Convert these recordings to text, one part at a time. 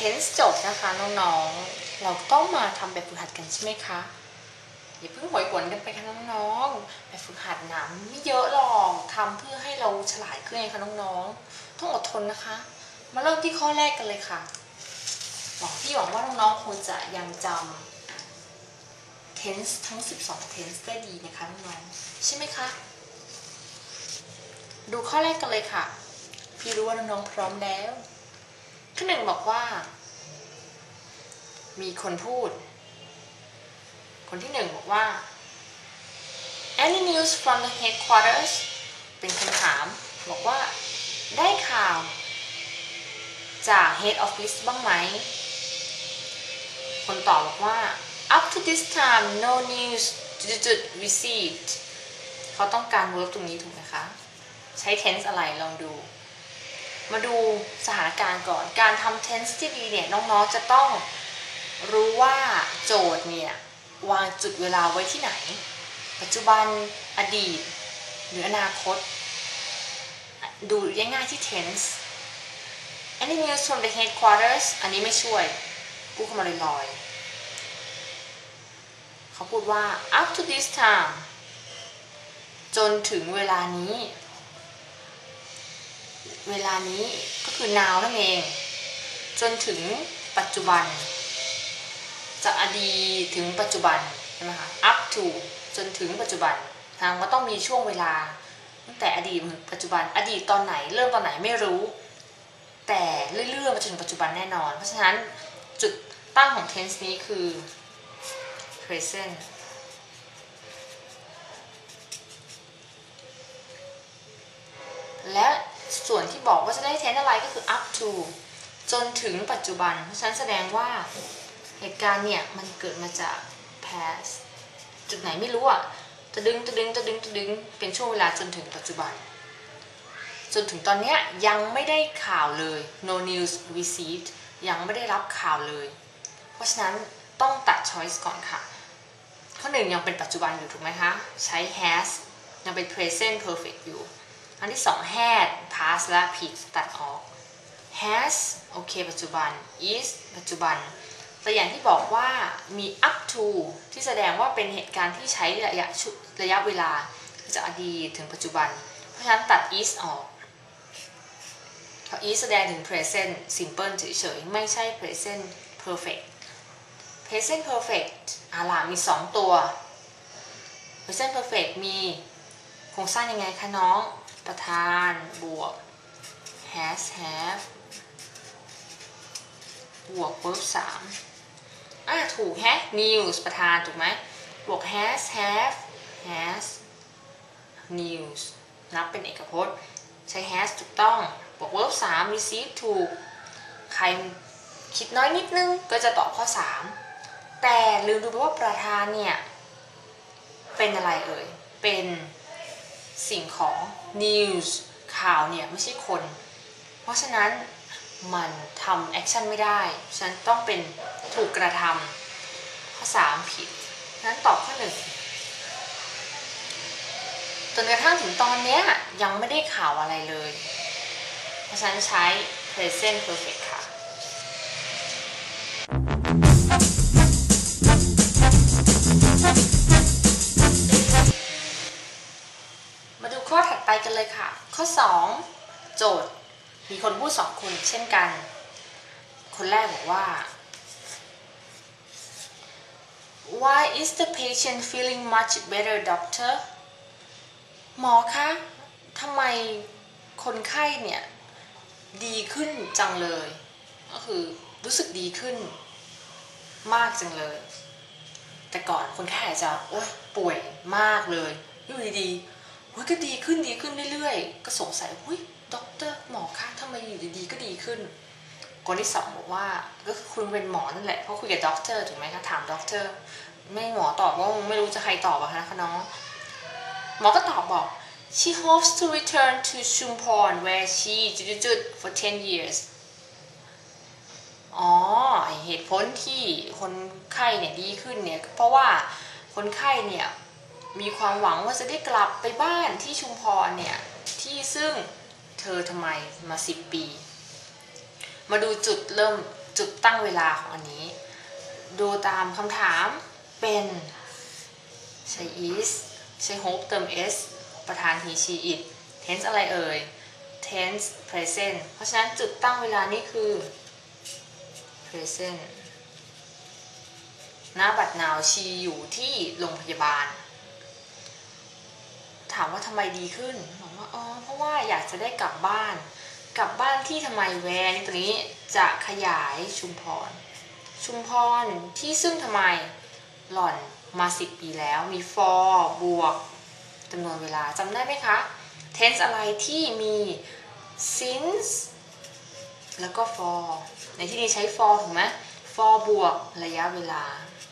tense จบนะคะน้องๆเราต้องมาทำแบบฝึกหัดกันใช่ไหมคะอย่าเพิ่งหวยหวนกันไปค่ะน้องๆแบบฝึกหัดหนาไม่เยอะหรอกทำเพื่อให้เราฉลาดขึ้นไงคะน้องๆต้องอดทนนะคะมาเริ่มที่ข้อแรกกันเลยค่ะพี่หวังว่าน้องๆคงจะยังจำ tense ทั้ง12 tense ได้ดีนะคะน้องๆใช่ไหมคะดูข้อแรกกันเลยค่ะพี่รู้ว่าน้องๆพร้อมแล้วข้อหนึ่งบอกว่ามีคนพูดคนที่หนึ่งบอกว่า Any news from the headquarters เป็นคำถามบอกว่าได้ข่าวจาก head office บ้างไหมคนตอบบอกว่า up to this time no news received เขาต้องการ verb ตรงนี้ถูกไหมคะใช้ tense อะไรลองดูมาดูสถานการณ์ก่อนการทำ tense ที่ดีเนี่ยน้องๆจะต้องรู้ว่าโจทย์เนี่ยวางจุดเวลาไว้ที่ไหนปัจจุบันอดีตหรืออนาคตดูง่ายๆที่ tense Any news from the headquarters อันนี้ไม่ช่วยพูดเข้ามาลอยๆเขาพูดว่า up to this time จนถึงเวลานี้ก็คือ now นั่นเองจนถึงปัจจุบันจากอดีตถึงปัจจุบันใช่ไหมคะ up to จนถึงปัจจุบันทางก็ต้องมีช่วงเวลาตั้งแต่อดีตถึงปัจจุบันอดีตตอนไหนเริ่มตอนไหนไม่รู้แต่เรื่อยๆมาจนถึงปัจจุบันแน่นอนเพราะฉะนั้นจุดตั้งของ tense นี้คือ presentและส่วนที่บอกว่าจะได้ tense อะไรก็คือ up to จนถึงปัจจุบันเพราะฉะนั้นแสดงว่าเหตุการณ์เนี่ยมันเกิดมาจาก past จุดไหนไม่รู้อ่ะจะดึงเป็นช่วงเวลาจนถึงปัจจุบันจนถึงตอนนี้ยังไม่ได้ข่าวเลย no news received ยังไม่ได้รับข่าวเลยเพราะฉะนั้นต้องตัด choice ก่อนค่ะข้อหนึ่งยังเป็นปัจจุบันอยู่ถูกไหมคะใช้ has ยังเป็น present perfect อยู่อันที่สอง had past และผิดตัดออก has โอเคปัจจุบัน is ปัจจุบันแต่อย่างที่บอกว่ามี up to ที่แสดงว่าเป็นเหตุการณ์ที่ใช้ระยะเวลาจากอดีตถึงปัจจุบันเพราะฉะนั้นตัด is ออกเพราะ is แสดงถึง present simple เฉยๆไม่ใช่ present perfect present perfect ล่ะมี2ตัว present perfect มีโครงสร้างยังไงคะน้องประธานบวก has have บวก verb 3ถูกแฮะ news ประธานถูกไหมบวก has have has news นับเป็นเอกพจน์ใช้ has ถูกต้องบวก verb 3 receive ถูกใครคิดน้อยนิดนึงก็จะตอบข้อ3แต่ลืมดูไปว่าประธานเนี่ยเป็นอะไรเอ่ยเป็นสิ่งของ news ข่าวเนี่ยไม่ใช่คนเพราะฉะนั้นมันทำแอคชั่นไม่ได้ฉะนั้นต้องเป็นถูกกระทำข้อ3ผิดฉะนั้นตอบข้อ1จนกระทั่งถึงตอนนี้ยังไม่ได้ข่าวอะไรเลยเพราะฉะนั้นใช้ present perfect ค่ะมาดูข้อถัดไปกันเลยค่ะข้อ2โจทย์มีคนพูด2คนเช่นกันคนแรกบอกว่า Why is the patient feeling much better doctor หมอคะทำไมคนไข้เนี่ยดีขึ้นจังเลยก็คือรู้สึกดีขึ้นมากจังเลยแต่ก่อนคนไข้อาจจะป่วยมากเลยอยู่ดีๆก็ดีขึ้นเรื่อยๆก็สงสัยด็อกเตอร์หมอคะทำไมอยู่ดีๆก็ดีขึ้นคนที่2บอกว่าก็คือคุณเป็นหมอนั่นแหละเพราะคุยกับด็อกเตอร์ถูกไหมคะถามด็อกเตอร์ไม่หมอตอบว่าไม่รู้จะใครตอบอะคะน้องหมอก็ตอบบอก she hopes to return to Chumphon where she for 10 years เหตุผลที่คนไข้เนี่ยดีขึ้นเนี่ยเพราะว่าคนไข้เนี่ยมีความหวังว่าจะได้กลับไปบ้านที่ชุมพรเนี่ยที่ซึ่งเธอทำไมมา10 ปีมาดูจุดเริ่มจุดตั้งเวลาของอันนี้ดูตามคำถามเป็นใช้ is ใช้ hope เติม s ประธาน he she it tense อะไรเอ่ย tense present เพราะฉะนั้นจุดตั้งเวลานี้คือ present ณ บัดนาว she อยู่ที่โรงพยาบาลถามว่าทำไมดีขึ้นบอกว่าเพราะว่าอยากจะได้กลับบ้านที่ทำไมแวร์ตัวนี้จะขยายชุมพรที่ซึ่งทำไมหล่อนมา10 ปีแล้วมี for บวกจำนวนเวลาจำได้ไหมคะ tense อะไรที่มี since แล้วก็ for ในที่นี้ใช้ for ถูกไหม for บวกระยะเวลา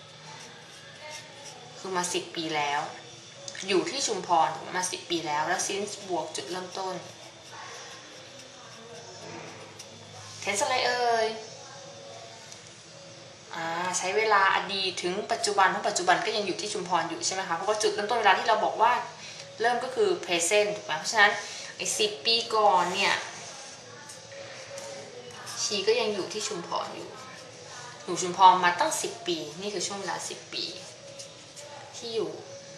คือมา10 ปีแล้วอยู่ที่ชุมพรมา10 ปีแล้ว since บวกจุดเริ่มต้น tense อะไรเอ่ยใช้เวลาอดีตถึงปัจจุบันเพราะปัจจุบันก็ยังอยู่ที่ชุมพรอยู่ใช่ไหมคะเพราะว่าจุดเริ่มต้นเวลาที่เราบอกว่าเริ่มก็คือ present ถูกไหมเพราะฉะนั้นไอ้10 ปีก่อนเนี่ยชีก็ยังอยู่ที่ชุมพรอยู่ชุมพรมาตั้ง10 ปีนี่คือช่วงเวลา10 ปีที่อยู่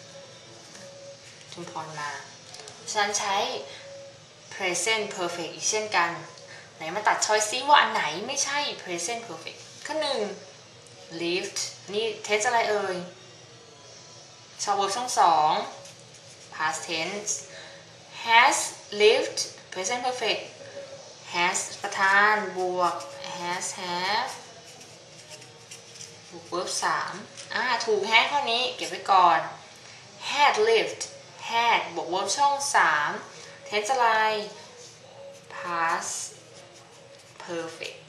ชุมพรมาฉะนั้นใช้ present perfect อีกเช่นกันไหนมาตัดช้อยซิว่าอันไหนไม่ใช่ present perfect ข้อ1 lived นี่ tense อะไรเอ่ยชอบ verb ช่อง2 past tense has lived present perfect has ประธานบวก has have บวก verb 3ถูกแฮะข้อนี้เก็บไว้ก่อน had lived had บวก verb ช่อง3 tense อะไร past perfect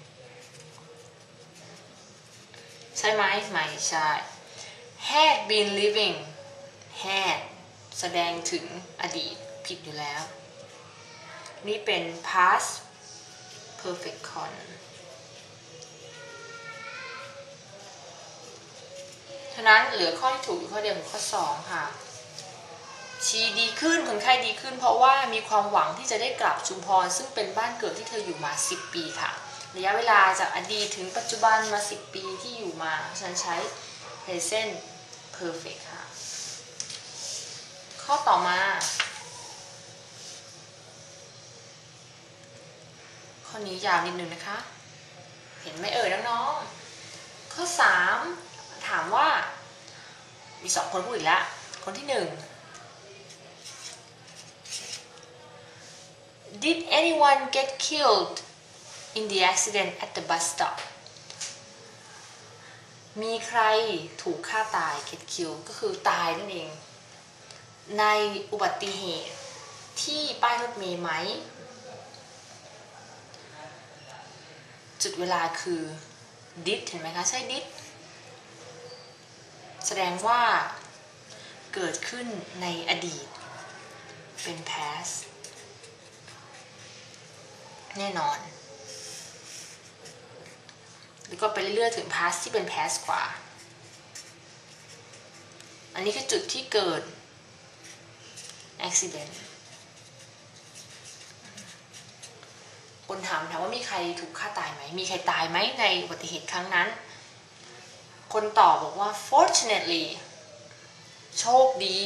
ใช่ไหมไม่ใช่ had been living had แสดงถึงอดีตผิดอยู่แล้วนี่เป็น past perfect con ฉะนั้นเหลือข้อที่ถูกอยู่ข้อเดียวคือข้อ2ค่ะชีดีขึ้นคนไข้ดีขึ้นเพราะว่ามีความหวังที่จะได้กลับชุมพรซึ่งเป็นบ้านเกิดที่เธออยู่มา10 ปีค่ะระยะเวลาจากอดีตถึงปัจจุบันมา10 ปีที่อยู่มาฉันใช้ present perfect ค่ะข้อต่อมาข้อนี้ยาวนิดนึงนะคะเห็นไหมเอ่ยน้องๆข้อ3ถามว่ามี2 คนพูดอีกแล้วคนที่1 Did anyone get killed in the accident at the bus stop มีใครถูกฆ่าตาย get killed ก็คือตายนั่นเองในอุบัติเหตุที่ป้ายรถเมล์ไหมจุดเวลาคือ did เห็นไหมคะใช่ did แสดงว่าเกิดขึ้นในอดีตเป็น past แน่นอนแล้วก็ไปเรื่อยๆถึง past ที่เป็น past กว่าอันนี้คือจุดที่เกิด accident คนถามว่ามีใครถูกฆ่าตายไหมมีใครตายไหมในอุบัติเหตุครั้งนั้นคนตอบบอกว่า fortunately โชคดี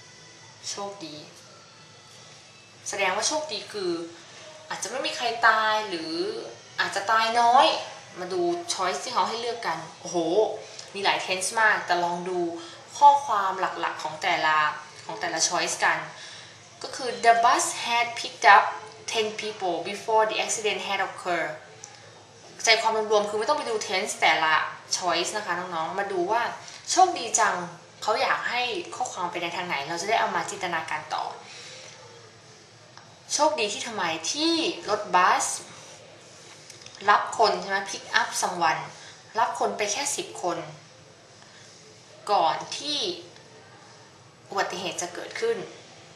แสดงว่าโชคดีคืออาจจะไม่มีใครตายหรืออาจจะตายน้อยมาดู choice ที่เขาให้เลือกกันโอ้โหมีหลาย tense มากแต่ลองดูข้อความหลักๆของแต่ละ choice กันก็คือ the bus had picked up 10 people before the accident had occurred ใจความรวมๆคือไม่ต้องไปดู tense แต่ละ choice นะคะน้องๆมาดูว่าโชคดีจังเขาอยากให้ข้อความไปในทางไหนเราจะได้เอามาจินตนาการต่อโชคดีที่ทำไมที่รถบัสรับคนใช่ไหม pick up someone รับคนไปแค่10 คนก่อนที่อุบัติเหตุจะเกิดขึ้น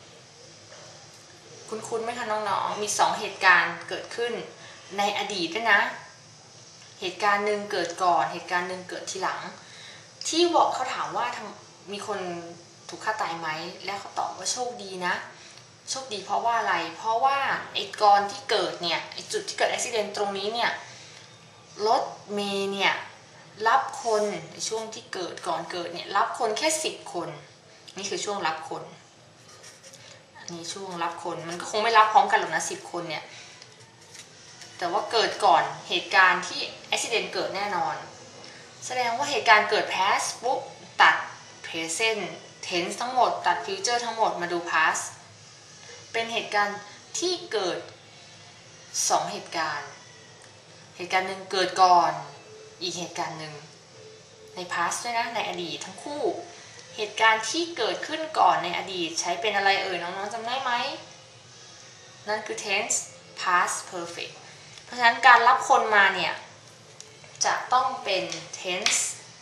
คุ้นๆไหมคะน้องๆมี2 เหตุการณ์เกิดขึ้นในอดีตด้วยนะเหตุการณ์หนึ่งเกิดก่อนเหตุการณ์หนึ่งเกิดทีหลังที่บอกเขาถามว่ามีคนถูกฆ่าตายไหมและเขาตอบว่าโชคดีนะโชคดีเพราะว่าอะไรเพราะว่าไอ้ก่อนที่เกิดเนี่ยไอ้จุดที่เกิดอุบัติเหตุตรงนี้เนี่ยรถเมล์เนี่ยรับคนในช่วงที่เกิดก่อนเกิดเนี่ยรับคนแค่10 คนนี่คือช่วงรับคนอันนี้ช่วงรับคนมันก็คงไม่รับพร้อมกันหรอกนะ10 คนเนี่ยแต่ว่าเกิดก่อนเหตุการณ์ที่ accident เกิดแน่นอนแสดงว่าเหตุการณ์เกิด past ปุ๊บตัด present tense ทั้งหมดตัด future ทั้งหมดมาดู past เป็นเหตุการณ์ที่เกิด2 เหตุการณ์เหตุการณ์หนึ่งเกิดก่อนอีกเหตุการณ์หนึ่งใน past ด้วยนะในอดีตทั้งคู่เหตุการณ์ที่เกิดขึ้นก่อนในอดีตใช้เป็นอะไรน้องๆจำได้ไหมนั่นคือ tense past perfect เพราะฉะนั้นการรับคนมาเนี่ยจะต้องเป็น tense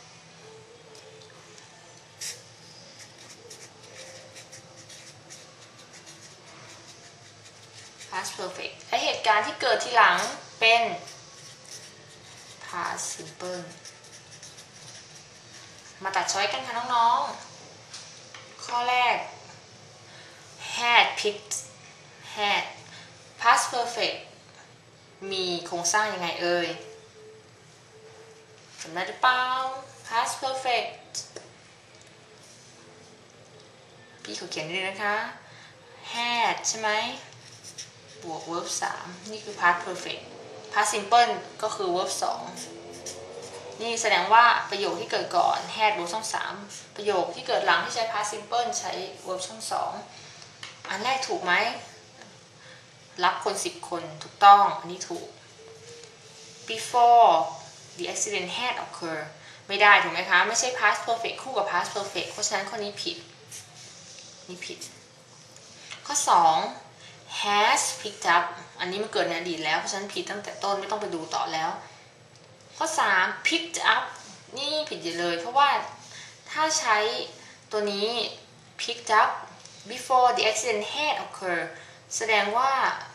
past perfect และเหตุการณ์ที่เกิดทีหลังเป็น past simple มาตัดช้อยกันค่ะน้องๆข้อแรก had picked had past perfect มีโครงสร้างยังไงจำได้หรือเปล่า past perfect พี่ขอเขียนด้วยนะคะ had ใช่ไหมบวก verb 3นี่คือ past perfect past simple ก็คือ verb 2นี่แสดงว่าประโยคที่เกิดก่อน had บวกช่อง3ประโยคที่เกิดหลังที่ใช้ past simple ใช้ verb ช่อง2อันแรกถูกไหมรับคน10 คนถูกต้องอันนี้ถูก before the accident had occurred ไม่ได้ถูกไหมคะไม่ใช่ past perfect คู่กับ past perfect เพราะฉะนั้นข้อนี้ผิดนี่ผิดข้อ2 has picked up อันนี้มันเกิดในอดีตแล้วเพราะฉะนั้นผิดตั้งแต่ต้นไม่ต้องไปดูต่อแล้วข้อ3 picked up นี่ผิดเลยเพราะว่าถ้าใช้ตัวนี้ picked up before the accident had occurred แสดงว่า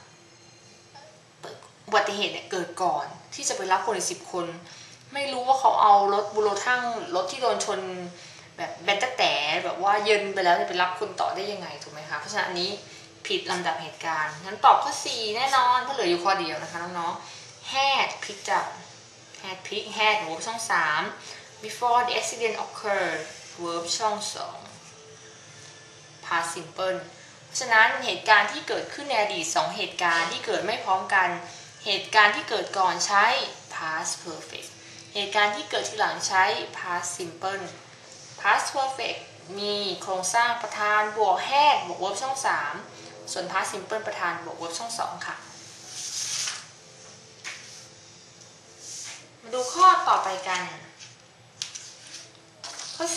อุบัติเหตุเนี่ยเกิดก่อนที่จะไปรับคนอีก10 คนไม่รู้ว่าเขาเอารถบูโรทั่งรถที่โดนชนแบบแบนแต่แบบว่าเยินไปแล้วจะไปรับคนต่อได้ยังไงถูกไหมคะเพราะฉะนั้นอันนี้ผิดลำดับเหตุการณ์งั้นตอบข้อ4แน่นอนเพราะเหลืออยู่ข้อเดียวนะคะน้องๆ had picked up had pick had verb ช่อง3 before the accident occurred verb ช่อง2 past simple เพราะฉะนั้นเหตุการณ์ที่เกิดขึ้นในอดีต2 เหตุการณ์ที่เกิดไม่พร้อมกันเหตุการณ์ที่เกิดก่อนใช้ past perfect เหตุการณ์ที่เกิดทีหลังใช้ past simple past perfect มีโครงสร้างประธานบวก had บวก verb ช่อง3ส่วน past simple ประธานบวก verb ช่อง2ค่ะมาดูข้อต่อไปกันข้อ4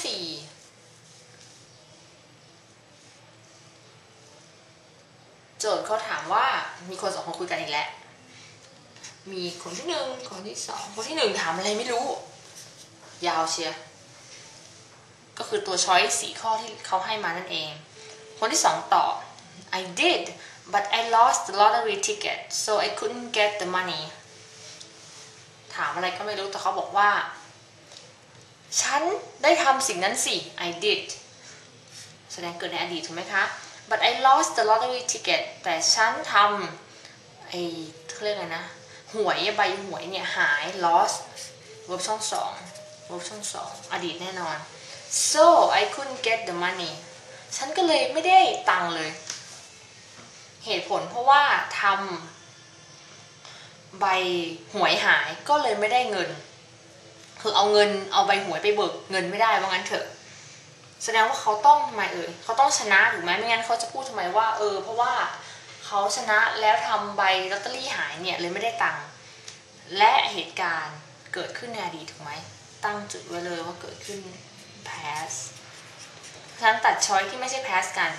โจทย์เขาถามว่ามีคน2 คนคุยกันอีกแล้วมีคนที่1คนที่2คนที่1ถามอะไรไม่รู้ยาวเชียก็คือตัวช้อย4 ข้อที่เขาให้มานั่นเองคนที่2ตอบ I did but I lost the lottery ticket so I couldn't get the money ถามอะไรก็ไม่รู้แต่เขาบอกว่าฉันได้ทำสิ่งนั้นสิ I did แสดงเกิดในอดีตถูกไหมคะ but I lost the lottery ticket แต่ฉันทำเขาเรียกอะไรนะหวยใบหวยเนี่ยหาย lost verb ช่อง2 verb ช่อง2อดีตแน่นอน so I couldn't get the money ฉันก็เลยไม่ได้ตังค์เลยเหตุผลเพราะว่าทำใบหวยหายก็เลยไม่ได้เงินคือเอาใบหวยไปเบิกเงินไม่ได้ว่างั้นเถอะแสดงว่าเขาต้องทำไมเขาต้องชนะถูกไหมไม่งั้นเขาจะพูดทำไมว่าเพราะว่าเขาชนะแล้วทำใบลอตเตอรี่หายเนี่ยเลยไม่ได้ตังค์และเหตุการณ์เกิดขึ้นในอดีตถูกไหมตั้งจุดไว้เลยว่าเกิดขึ้น past ฉะนั้นตัดช้อยที่ไม่ใช่ past กัน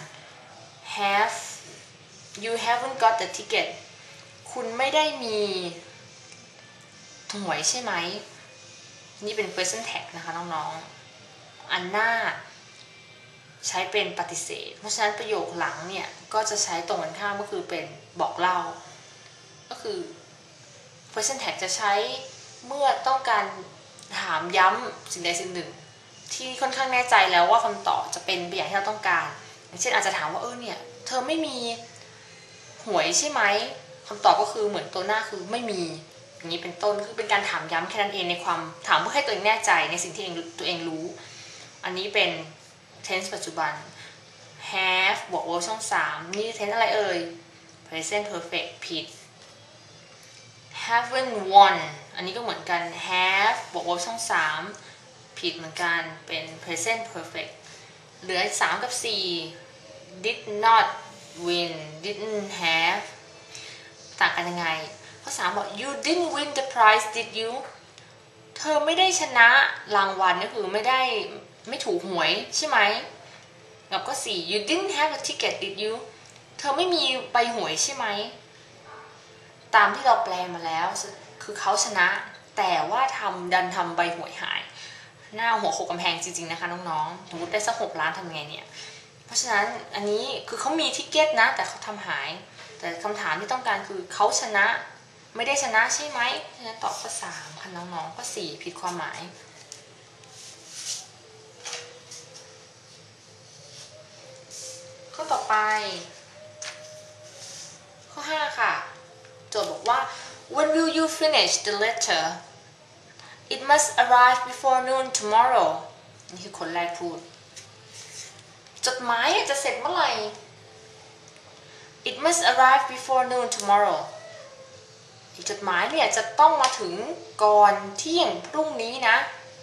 you haven't got the ticket คุณไม่ได้มีหวยใช่ไหมนี่เป็น question tag นะคะน้องๆอันหน้าใช้เป็นปฏิเสธเพราะฉะนั้นประโยคหลังเนี่ยก็จะใช้ตรงกันข้ามก็คือเป็นบอกเล่าก็คือ question tag จะใช้เมื่อต้องการถามย้ำสิ่งใดสิ่งหนึ่งที่ค่อนข้างแน่ใจแล้วว่าคำตอบจะเป็นไปอย่างที่เราต้องการอย่างเช่นอาจจะถามว่าเนี่ยเธอไม่มีหวยใช่ไหมคำตอบก็คือเหมือนตัวหน้าคือไม่มีอย่างนี้เป็นต้นคือเป็นการถามย้ำแค่นั้นเองในความถามเพื่อให้ตัวเองแน่ใจในสิ่งที่ตัวเองรู้อันนี้เป็น tense ปัจจุบัน have บวก verb ช่อง3นี่ tense อะไรเอ่ย present perfect ผิด haven't won อันนี้ก็เหมือนกัน have บวก verb ช่อง3ผิดเหมือนกันเป็น present perfect เหลือ3กับ4 did not win didn't have ต่างกันยังไงข้อ3บอก you didn't win the prize did you เธอไม่ได้ชนะรางวัลก็คือไม่ถูกหวยใช่ไหมกับข้อ4 you didn't have a ticket did you เธอไม่มีใบหวยใช่ไหมตามที่เราแปลมาแล้วคือเขาชนะแต่ว่าดันทำใบหวยหายหน้าหัวโขกกำแพงจริงๆนะคะน้องๆสมมติได้สัก6 ล้านทำไงเนี่ยเพราะฉะนั้นอันนี้คือเขามีทิเก็ตนะแต่เขาทำหายแต่คำถามที่ต้องการคือเขาชนะไม่ได้ชนะใช่ไหมเพราะฉะนั้นตอบข้อ3ค่ะน้องๆข้อ4ผิดความหมายข้อต่อไปข้อ5ค่ะโจทย์บอกว่า when will you finish the letter it must arrive before noon tomorrow นี่คือคนแรกพูดจดหมายจะเสร็จเมื่อไหร่ it must arrive before noon tomorrow จดหมายเนี่ยจะต้องมาถึงก่อนเที่ยงพรุ่งนี้นะ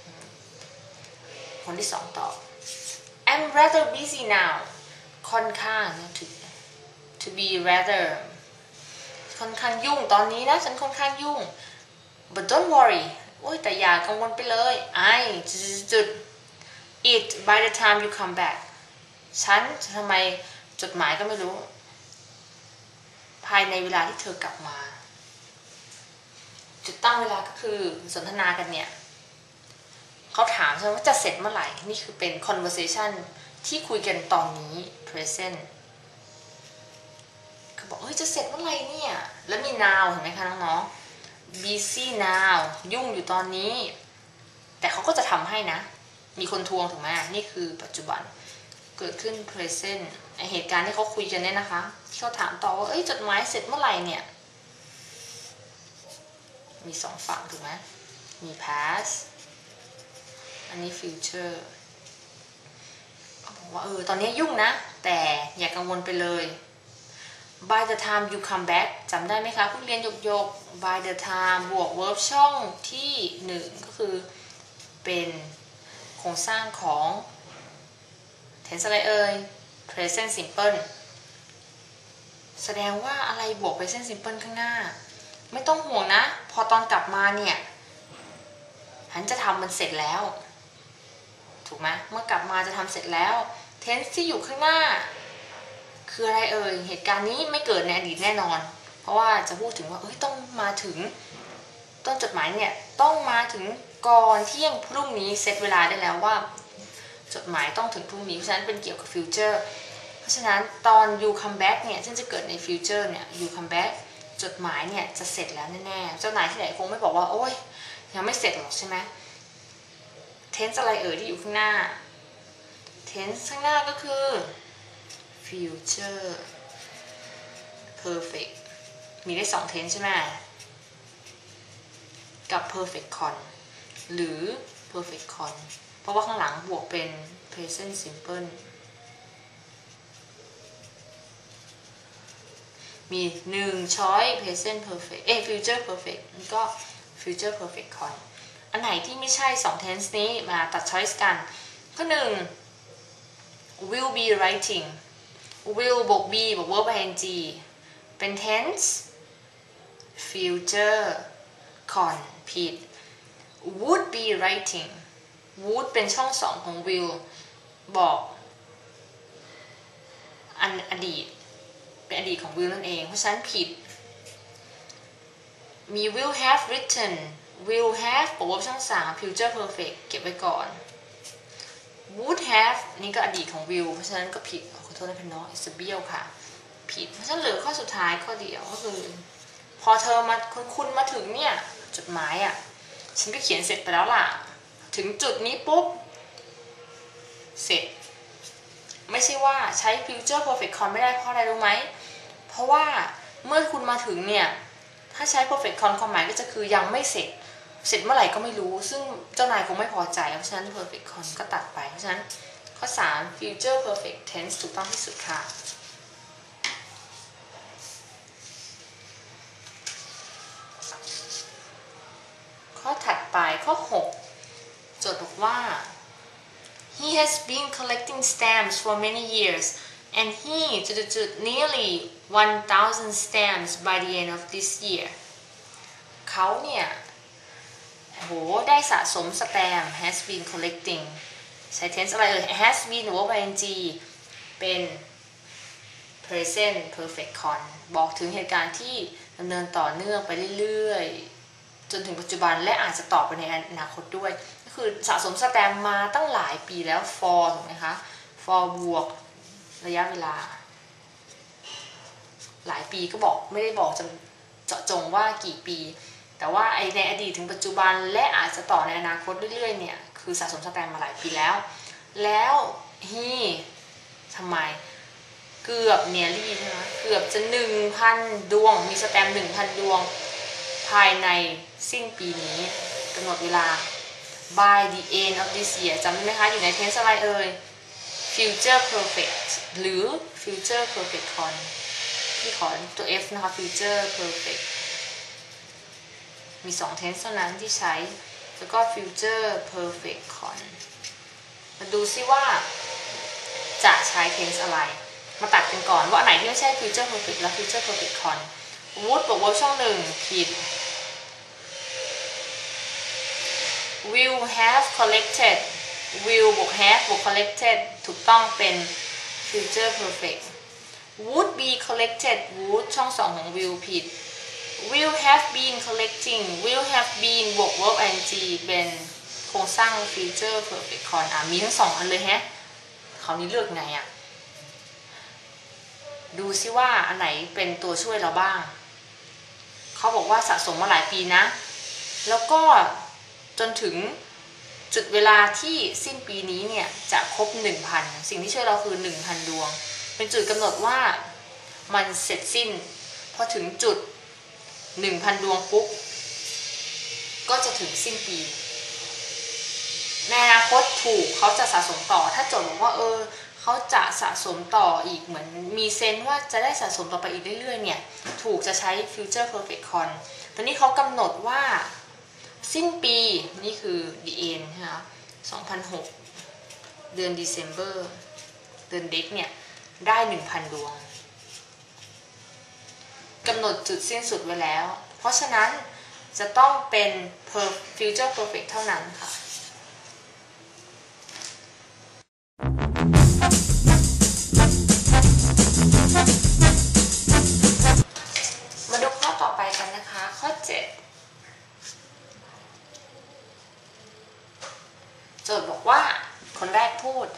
คนที่2ตอบ I'm rather busy now ค่อนข้าง to be rather ค่อนข้างยุ่งตอนนี้นะฉันค่อนข้างยุ่ง but don't worry โอ้ยแต่อย่ากังวลไปเลย it by the time you come back ฉันทำไมจดหมายก็ไม่รู้ภายในเวลาที่เธอกลับมาจุดตั้งเวลาก็คือสนทนากันเนี่ยเขาถามใช่ไหมว่าจะเสร็จเมื่อไหร่นี่คือเป็น conversation ที่คุยกันตอนนี้ present เขาบอกเฮ้ยจะเสร็จเมื่อไหร่เนี่ยแล้วมี now เห็นไหมคะน้องๆ busy now ยุ่งอยู่ตอนนี้แต่เขาก็จะทำให้นะมีคนทวงถูกไหมนี่คือปัจจุบันเกิดขึ้น present ไอเหตุการณ์ที่เขาคุยกันเนี่ยนะคะที่เขาถามต่อว่าจดหมายเสร็จเมื่อไหร่เนี่ยมี2ฝั่งถูกไหมมี past อันนี้ future เขาบอกว่าตอนนี้ยุ่งนะแต่อย่ากังวลไปเลย by the time you come back จำได้ไหมคะผู้เรียนหยก by the time บวก verb ช่องที่1ก็คือเป็นโครงสร้างของ tense อะไรpresent simple แสดงว่าอะไรบวก present simple ข้างหน้าไม่ต้องห่วงนะพอตอนกลับมาเนี่ยฉันจะทำมันเสร็จแล้วถูกไหมเมื่อกลับมาจะทำเสร็จแล้ว tense ที่อยู่ข้างหน้าคืออะไรเหตุการณ์นี้ไม่เกิดในอดีตแน่นอนเพราะว่าจะพูดถึงว่าต้องมาถึงต้นจดหมายเนี่ยต้องมาถึงก่อนเที่ยงพรุ่งนี้เซตเวลาได้แล้วว่าจดหมายต้องถึงพรุ่งนี้เพราะฉะนั้นเป็นเกี่ยวกับ future เพราะฉะนั้นตอน you come back เนี่ยซึ่งจะเกิดใน future เนี่ย you come back จดหมายเนี่ยจะเสร็จแล้วแน่ๆเจ้านายที่ไหนคงไม่บอกว่าโอ๊ยยังไม่เสร็จหรอกใช่ไหม tense อะไรที่อยู่ข้างหน้า tense ข้างหน้าก็คือ future perfect มีได้2 tense ใช่ไหมกับ perfect con หรือ perfect con เพราะว่าข้างหลังบวกเป็น present simple มี1 choice present perfect future perfect นี่ก็ future perfect con อันไหนที่ไม่ใช่2 tense นี้มาตัด choice กันก็1 will be writing will บวก be บวก verb ing เป็น tense future con ผิด would be writing would เป็นช่อง2ของ will บอกอดีตเป็นอดีตของ will นั่นเองเพราะฉะนั้นผิดมี will have written will have บวก verb ช่อง3 future perfect เก็บไว้ก่อน would have นี่ก็อดีตของ will เพราะฉะนั้นก็ผิดขอโทษนะพี่น้องอิสเบียลค่ะผิดเพราะฉะนั้นเหลือข้อสุดท้ายข้อเดียวก็คือพอเธอมาคุณมาถึงเนี่ยจดหมายฉันก็เขียนเสร็จไปแล้วล่ะถึงจุดนี้ปุ๊บเสร็จไม่ใช่ว่าใช้ future perfect con ไม่ได้เพราะอะไรรู้ไหมเพราะว่าเมื่อคุณมาถึงเนี่ยถ้าใช้ perfect con ความหมายก็จะคือยังไม่เสร็จเมื่อไหร่ก็ไม่รู้ซึ่งเจ้านายคงไม่พอใจเพราะฉะนั้น perfect con ก็ตัดไปเพราะฉะนั้นข้อ 3 future perfect tense ถูกต้องที่สุดค่ะข้อถัดไปข้อ 6 โจทย์บอกว่า he has been collecting stamps for many years and he nearly 1,000 stamps by the end of this year เขาเนี่ยโหได้สะสมสแตมป์ has been collecting ใช้ tense อะไรhas been verb ing เป็น present perfect con บอกถึงเหตุการณ์ที่ดำเนินต่อเนื่องไปเรื่อยๆจนถึงปัจจุบันและอาจจะต่อไปในอนาคตด้วยก็คือสะสมสแตมป์มาตั้งหลายปีแล้ว for ถูกไหมคะ for บวกระยะเวลาหลายปีก็บอกไม่ได้บอกเจาะจงว่ากี่ปีแต่ว่าในอดีตถึงปัจจุบันและอาจจะต่อในอนาคตเรื่อยๆเนี่ยคือสะสมสแตมป์มาหลายปีแล้ว he ทำไมเกือบnearly ใช่ไหมเกือบจะ 1,000 ดวงมีสแตมป์ 1,000 ดวงภายในสิ้นปีนี้กำหนดเวลา by the end of this year จำได้ไหมคะอยู่ใน tense อะไรเอ่ย future perfect หรือ future perfect con ที่ขอตัว f นะคะ future perfect มี2 tense เท่านั้นที่ใช้แล้วก็ future perfect con มาดูซิว่าจะใช้ tense อะไรมาตัดกันก่อนว่าอันไหนที่ไม่ใช่ future perfect และ future perfect con would บวก verb ช่อง 1 ผิด will have collected will บวก have บวก collected ถูกต้องเป็น future perfect would be collected would ช่อง 2 ของ will ผิด will have been collecting will have been บวก verb ing เป็นโครงสร้าง future perfect con มีทั้ง2อันเลยแฮะคราวนี้เลือกไงดูซิว่าอันไหนเป็นตัวช่วยเราบ้างเขาบอกว่าสะสมมาหลายปีนะแล้วก็จนถึงจุดเวลาที่สิ้นปีนี้เนี่ยจะครบ 1,000 สิ่งที่ช่วยเราคือ 1,000 ดวงเป็นจุดกำหนดว่ามันเสร็จสิ้นพอถึงจุด 1,000 ดวงปุ๊บก็จะถึงสิ้นปีในอนาคตถูกเขาจะสะสมต่อถ้าโจทย์บอกว่าเขาจะสะสมต่ออีกเหมือนมีเซนส์ว่าจะได้สะสมต่อไปอีกเรื่อยๆเนี่ยถูกจะใช้ future perfect con ตอนนี้เขากำหนดว่าสิ้นปีนี่คือ the end นะคะ2006 เดือน December เดือนเด็กเนี่ยได้ 1,000 ดวงกำหนดจุดสิ้นสุดไว้แล้วเพราะฉะนั้นจะต้องเป็น future perfect เท่านั้นค่ะมาดูข้อต่อไปกันนะคะข้อ 7 โจทย์บอกว่าคนแรกพูด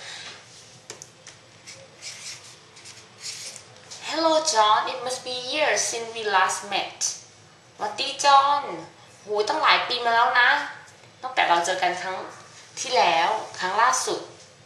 Hello John it must be years since we last met สวัสดีจอห์นหูตั้งหลายปีมาแล้วนะตั้งแต่เราเจอกันครั้งที่แล้วครั้งล่าสุด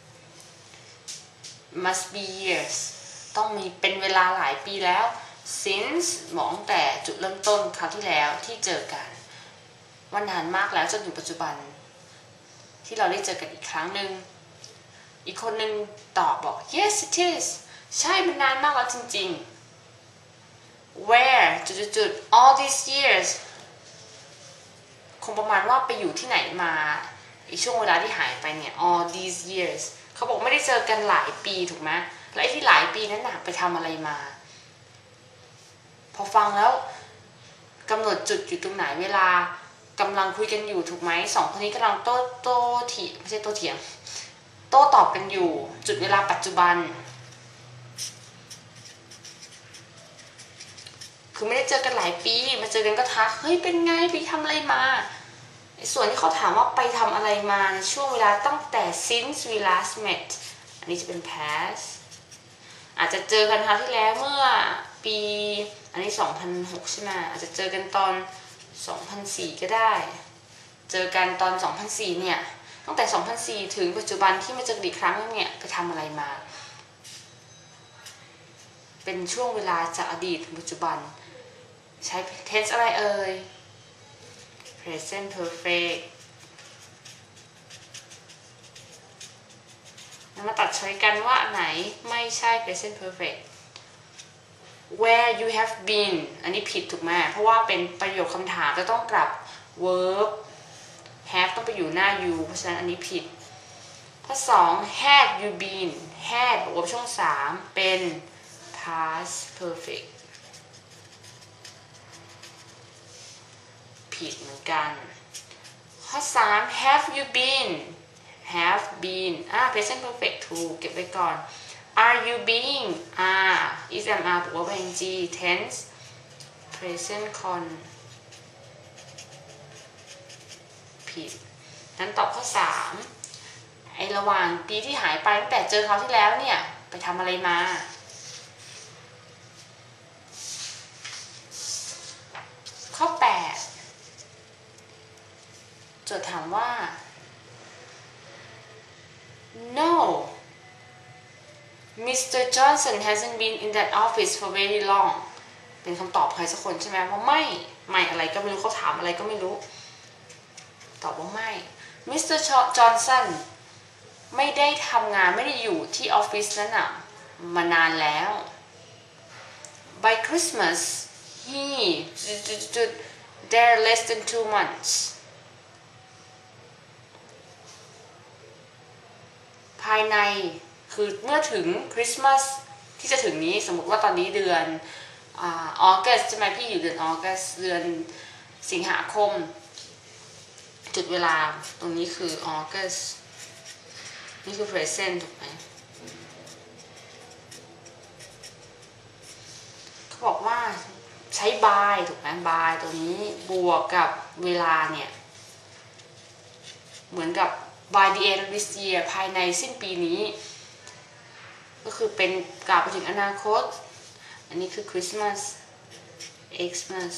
must be years ต้องมีเป็นเวลาหลายปีแล้ว since มองแต่จุดเริ่มต้นคราวที่แล้วที่เจอกันว่านานมากแล้วจนถึงปัจจุบันที่เราได้เจอกันอีกครั้งหนึ่งอีกคนหนึ่งตอบบอก yes it is ใช่มันนานมากแล้วจริงๆ where จุด all these years คงประมาณว่าไปอยู่ที่ไหนมาอีกช่วงเวลาที่หายไปเนี่ย all these years เขาบอกไม่ได้เจอกันหลายปีถูกไหมและไอ้ที่หลายปีนั้นน่ะไปทำอะไรมาพอฟังแล้วกำหนดจุดอยู่ตรงไหนเวลากำลังคุยกันอยู่ถูกไหมสองคนนี้กำลังโต้เถียงไม่ใช่โต้เถียงโต้ตอบกันอยู่จุดเวลาปัจจุบันคือไม่ได้เจอกันหลายปีมาเจอกันก็ทักเฮ้ยเป็นไงไปทำอะไรมาส่วนที่เขาถามว่าไปทำอะไรมาในช่วงเวลาตั้งแต่ since we last met อันนี้จะเป็น past อาจจะเจอกันคราวที่แล้วเมื่อปีอันนี้2006ใช่ไหมอาจจะเจอกันตอน2004ก็ได้เจอกันตอน2004เนี่ยตั้งแต่2004ถึงปัจจุบันที่มาเจอกันอีกครั้งเนี่ยไปทำอะไรมาเป็นช่วงเวลาจากอดีตถึงปัจจุบันใช้ tense อะไรเอ่ย present perfect มาตัดช้อยกันว่าอันไหนไม่ใช่ present perfect where you have been อันนี้ผิดถูกไหมเพราะว่าเป็นประโยคคำถามจะต้องกลับ verb have ต้องไปอยู่หน้า you เพราะฉะนั้นอันนี้ผิดข้อ2 had you been had บวกช่วง3เป็น past perfect ผิดเหมือนกันข้อ3 have you been have been present perfect ถูกเก็บไว้ก่อน are you being is am are บวกว่า ing tense present con ผิดนั้นตอบข้อ3ไอ้ระหว่างปีที่หายไปตั้งแต่เจอเขาที่แล้วเนี่ยไปทำอะไรมาข้อ8โจทย์ถามว่า no Mr. Johnson hasn't been in that office for very long เป็นคำตอบใครสักคนใช่ไหมว่าไม่อะไรก็ไม่รู้เขาถามอะไรก็ไม่รู้ตอบว่าไม่ Mr. Johnson ไม่ได้ทำงานไม่ได้อยู่ที่ออฟฟิศนั้นน่ะมานานแล้ว By Christmas he there less than 2 months ภายในคือเมื่อถึงคริสต์มาสที่จะถึงนี้สมมติว่าตอนนี้เดือนออกัสใช่ไหมพี่อยู่เดือนออกัสเดือนสิงหาคมจุดเวลาตรงนี้คือออกัสนี่คือ present ถูกไหมเขาบอกว่าใช้ by ถูกไหม by ตรงนี้บวกกับเวลาเนี่ยเหมือนกับ by the end of this year ภายในสิ้นปีนี้ก็คือเป็นกล่าวไปถึงอนาคตอันนี้คือคริสต์มาส Xmas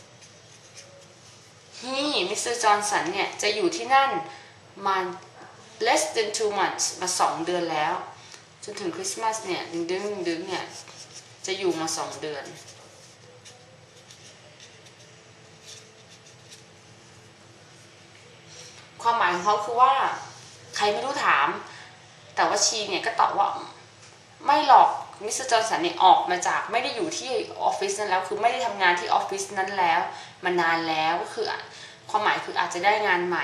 Mr. Johnson เนี่ยจะอยู่ที่นั่นมา less than 2 months มา2 เดือนแล้วจนถึงคริสต์มาสเนี่ยดึงเนี่ยจะอยู่มา2 เดือนความหมายของเขาคือว่าใครไม่รู้ถามแต่ว่าชีเนี่ยก็ตอบว่าไม่หรอกมิสเตอร์จอห์นสันเนี่ยออกมาจากไม่ได้อยู่ที่ออฟฟิศนั้นแล้วคือไม่ได้ทำงานที่ออฟฟิศนั้นแล้วมานานแล้วก็คือความหมายคืออาจจะได้งานใหม่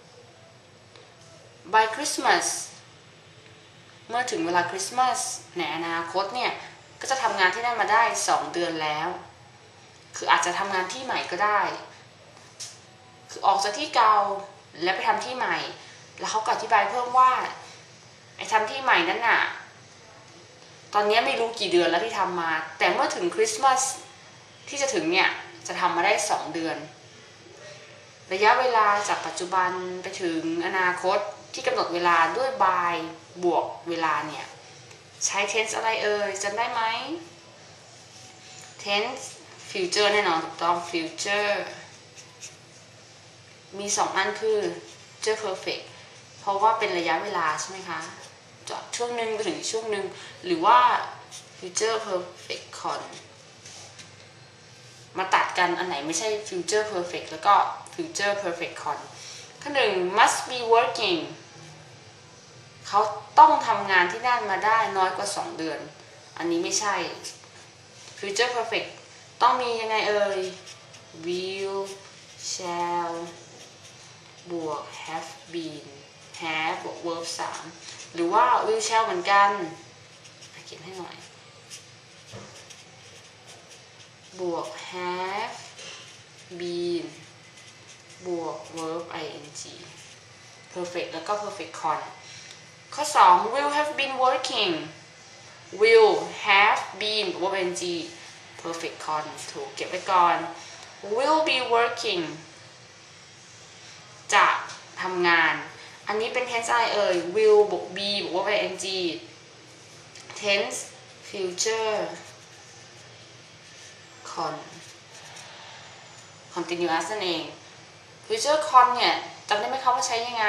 by Christmas เมื่อถึงเวลาคริสต์มาสในอนาคตเนี่ยก็จะทำงานที่นั่นมาได้2 เดือนแล้วคืออาจจะทำงานที่ใหม่ก็ได้คือออกจากที่เก่าแล้วไปทำที่ใหม่แล้วเขาก็อธิบายเพิ่มว่าไอ้ทำที่ใหม่นั้นน่ะตอนนี้ไม่รู้กี่เดือนแล้วที่ทำมาแต่เมื่อถึงคริสต์มาสที่จะถึงเนี่ยจะทำมาได้2 เดือนระยะเวลาจากปัจจุบันไปถึงอนาคตที่กำหนดเวลาด้วย by บวกเวลาเนี่ยใช้ tense อะไรเอ่ยจำได้ไหม tense future แน่นอนถูกต้อง future มี2 อันคือ future perfect เพราะว่าเป็นระยะเวลาใช่ไหมคะจากช่วงหนึ่งไปถึงช่วงหนึ่งหรือว่า future perfect con มาตัดกันอันไหนไม่ใช่ future perfect แล้วก็ future perfect con ข้อ 1 must be working เขาต้องทำงานที่นั่นมาได้น้อยกว่า2 เดือนอันนี้ไม่ใช่ future perfect ต้องมียังไงเอ่ย will shall บวก have been have บวก verb 3หรือว่า will shall เหมือนกันเขียนให้หน่อยบวก have been บวก verb ing perfect แล้วก็ perfect con ข้อ 2 will have been working will have been verb ing perfect con ถูกเก็บไว้ก่อน will be working จะทำงานอันนี้เป็น tense อะไรเอ่ย will บวก be บวก ing tense future con continuous นั่นเอง future con เนี่ยจำได้ไหมคะว่าใช้ยังไง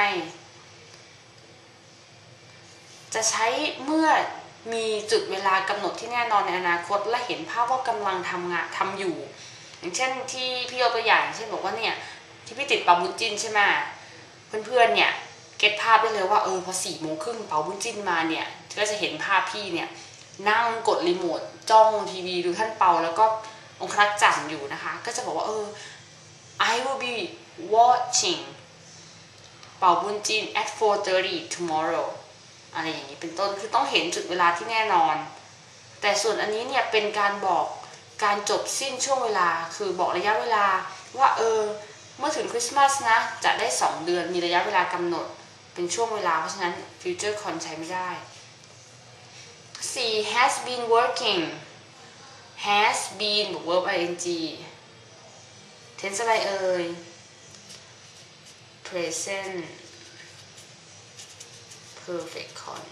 จะใช้เมื่อมีจุดเวลากำหนดที่แน่นอนในอนาคตและเห็นภาพว่ากำลังทำอยู่อย่างเช่นที่พี่ยกตัวอย่างเช่นบอกว่าเนี่ยที่พี่ติดเป่าบุญจิ้นใช่ไหมเพื่อนๆเนี่ยเก็ตภาพได้เลยว่าพอ4:30เป่าบุญจิ้นมาเนี่ยก็จะเห็นภาพพี่เนี่ยนั่งกดรีโมทจ้องทีวีดูท่านเปาแล้วก็องครักษ์จันทร์อยู่นะคะก็จะบอกว่าI will be watching เป่าบุญจิ้น at 4:30 tomorrow อะไรอย่างนี้เป็นต้นคือต้องเห็นจุดเวลาที่แน่นอนแต่ส่วนอันนี้เนี่ยเป็นการบอกการจบสิ้นช่วงเวลาคือบอกระยะเวลาว่าเมื่อถึงคริสต์มาสนะจะได้2 เดือนมีระยะเวลากำหนดเป็นช่วงเวลาเพราะฉะนั้น future con ใช้ไม่ได้ 4 has been working has been บวก verb ing tense อะไรpresent perfect con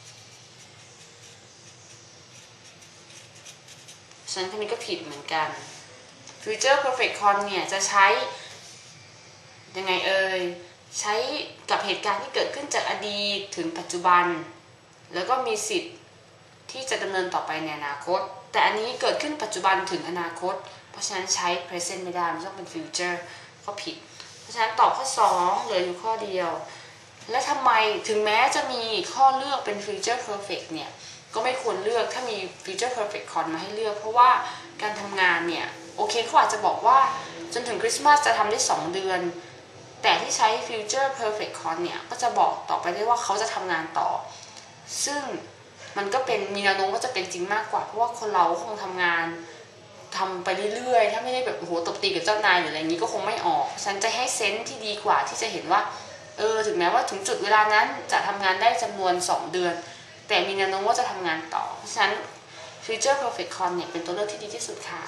ฉะนั้นคำนี้ก็ผิดเหมือนกัน future perfect con เนี่ยจะใช้ยังไงใช้กับเหตุการณ์ที่เกิดขึ้นจากอดีตถึงปัจจุบันแล้วก็มีสิทธิ์ที่จะดำเนินต่อไปในอนาคตแต่อันนี้เกิดขึ้นปัจจุบันถึงอนาคตเพราะฉะนั้นใช้ present ไม่ได้มันต้องเป็น future ก็ผิดเพราะฉะนั้นตอบข้อ2เหลืออยู่ข้อเดียวและทำไมถึงแม้จะมีข้อเลือกเป็น future perfect เนี่ยก็ไม่ควรเลือกถ้ามี future perfect con มาให้เลือกเพราะว่าการทำงานเนี่ยโอเคเขาอาจจะบอกว่าจนถึงคริสต์มาสจะทำได้2 เดือนแต่ที่ใช้ future perfect con เนี่ยก็จะบอกต่อไปได้ว่าเขาจะทำงานต่อซึ่งมันก็เป็นมีแนวโน้มว่าจะเป็นจริงมากกว่าเพราะว่าคนเราคงทำงานทำไปเรื่อยๆถ้าไม่ได้แบบตบตีกับเจ้านายหรืออะไรนี้ก็คงไม่ออกฉันจะให้เซนส์ที่ดีกว่าที่จะเห็นว่าถึงแม้ว่าถึงจุดเวลานั้นจะทำงานได้จำนวน2 เดือนแต่มีแนวโน้มว่าจะทำงานต่อเพราะฉะนั้น future perfect con เนี่ยเป็นตัวเลือกที่ดีที่สุดค่ะ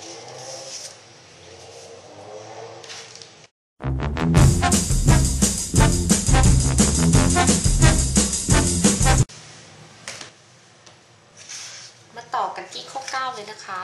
มาต่อกันที่ข้อ9เลยนะคะ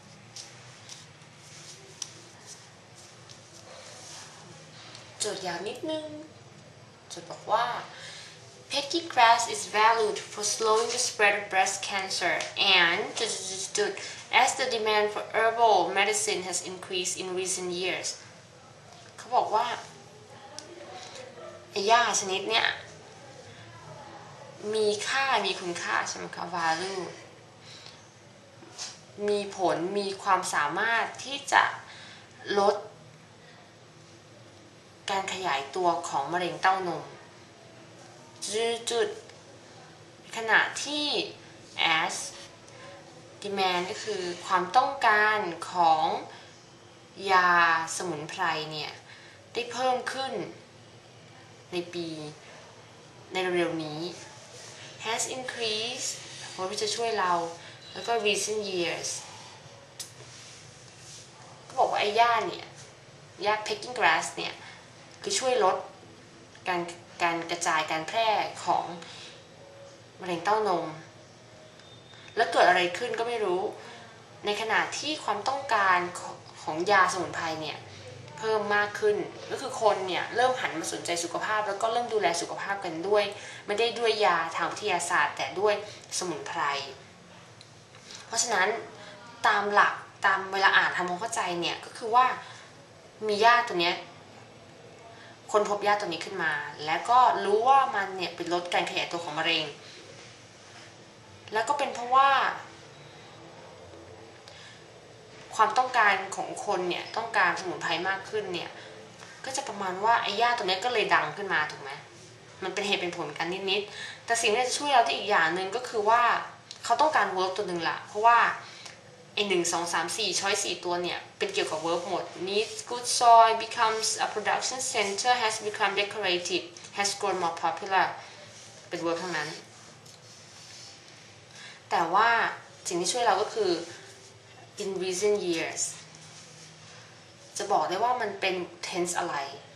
โจทย์ยาวนิดนึงโจทย์บอกว่า Peggy grass is valued for slowing the spread of breast cancer and as the demand for herbal medicine has increased in recent years เขาบอกว่าไอ้หญ้าชนิดเนี้ยมีคุณค่าใช่ไหมคะ value มีผลมีความสามารถที่จะลดการขยายตัวของมะเร็งเต้านมจุดขณะที่ as demand ก็คือความต้องการของยาสมุนไพรเนี่ยได้เพิ่มขึ้นในเร็วๆนี้ has increased เพราะที่จะช่วยเราแล้วก็ recent years ก็บอกว่าไอ้หญ้าเนี่ยหญ้า pecking grass เนี่ยคือช่วยลดการกระจายการแพร่ของมะเร็งเต้านมแล้วเกิดอะไรขึ้นก็ไม่รู้ในขณะที่ความต้องการของยาสมุนไพรเนี่ยเพิ่มมากขึ้นก็คือคนเนี่ยเริ่มหันมาสนใจสุขภาพแล้วก็เริ่มดูแลสุขภาพกันด้วยไม่ได้ด้วยยาทางวิทยาศาสตร์แต่ด้วยสมุนไพรเพราะฉะนั้นตามหลักตามเวลาอ่านทำความเข้าใจเนี่ยก็คือว่ามียาตัวเนี้ยคนพบยาตัวนี้ขึ้นมาแล้วก็รู้ว่ามันเนี่ยเป็นลดการขยายตัวของมะเร็งแล้วก็เป็นเพราะว่าความต้องการของคนเนี่ยต้องการสมุนไพรมากขึ้นเนี่ยก็จะประมาณว่าไอ้ยาตัวนี้ก็เลยดังขึ้นมาถูกไหมมันเป็นเหตุเป็นผลกันนิดๆแต่สิ่งที่จะช่วยเราที่อีกอย่างหนึ่งก็คือว่าเขาต้องการ verb ตัวหนึ่งละเพราะว่าไอ้1 2 3 4 choice 4 ตัวเนี่ยเป็นเกี่ยวกับ verb หมด needs good soil becomes a production center has become decorative has grown more popular เป็น verb ทั้งนั้นแต่ว่าสิ่งที่ช่วยเราก็คือ in recent years จะบอกได้ว่ามันเป็น tense อะไร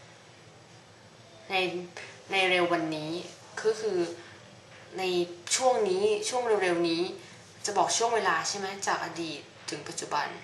ในเร็ววันนี้คือในช่วงนี้ช่วงเร็วๆนี้จะบอกช่วงเวลาใช่ไหมจากอดีตถึงปัจจุบัน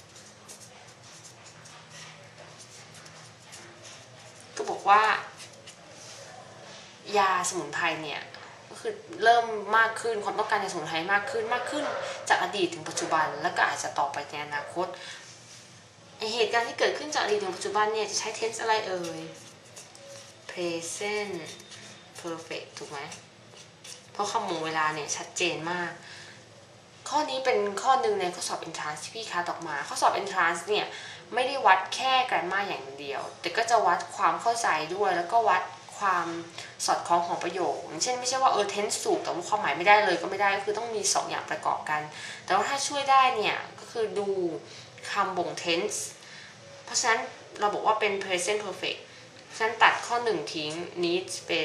ก็บอกว่ายาสมุนไพรเนี่ยก็คือเริ่มมากขึ้นความต้องการยาสมุนไพรมากขึ้นจากอดีตถึงปัจจุบันแล้วก็อาจจะต่อไปในอนาคตเหตุการณ์ที่เกิดขึ้นจากอดีตถึงปัจจุบันเนี่ยจะใช้ tense อะไรเอ่ย present perfect ถูกไหมเพราะคำหมู่เวลาเนี่ยชัดเจนมากข้อนี้เป็นข้อหนึ่งในข้อสอบ entrance ที่พี่คัดออกมาข้อสอบ entrance เนี่ยไม่ได้วัดแค่ grammar อย่างเดียวแต่ก็จะวัดความเข้าใจด้วยแล้วก็วัดความสอดคล้องของประโยคอย่างเช่นไม่ใช่ว่าtense ถูกแต่ว่าความหมายไม่ได้เลยก็ไม่ได้ก็คือต้องมี2 อย่างประกอบกันแต่ว่าถ้าช่วยได้เนี่ยก็คือดูคำบ่ง tense เพราะฉะนั้นเราบอกว่าเป็น present perfect ฉะนั้นตัดข้อ1ทิ้ง needs เป็น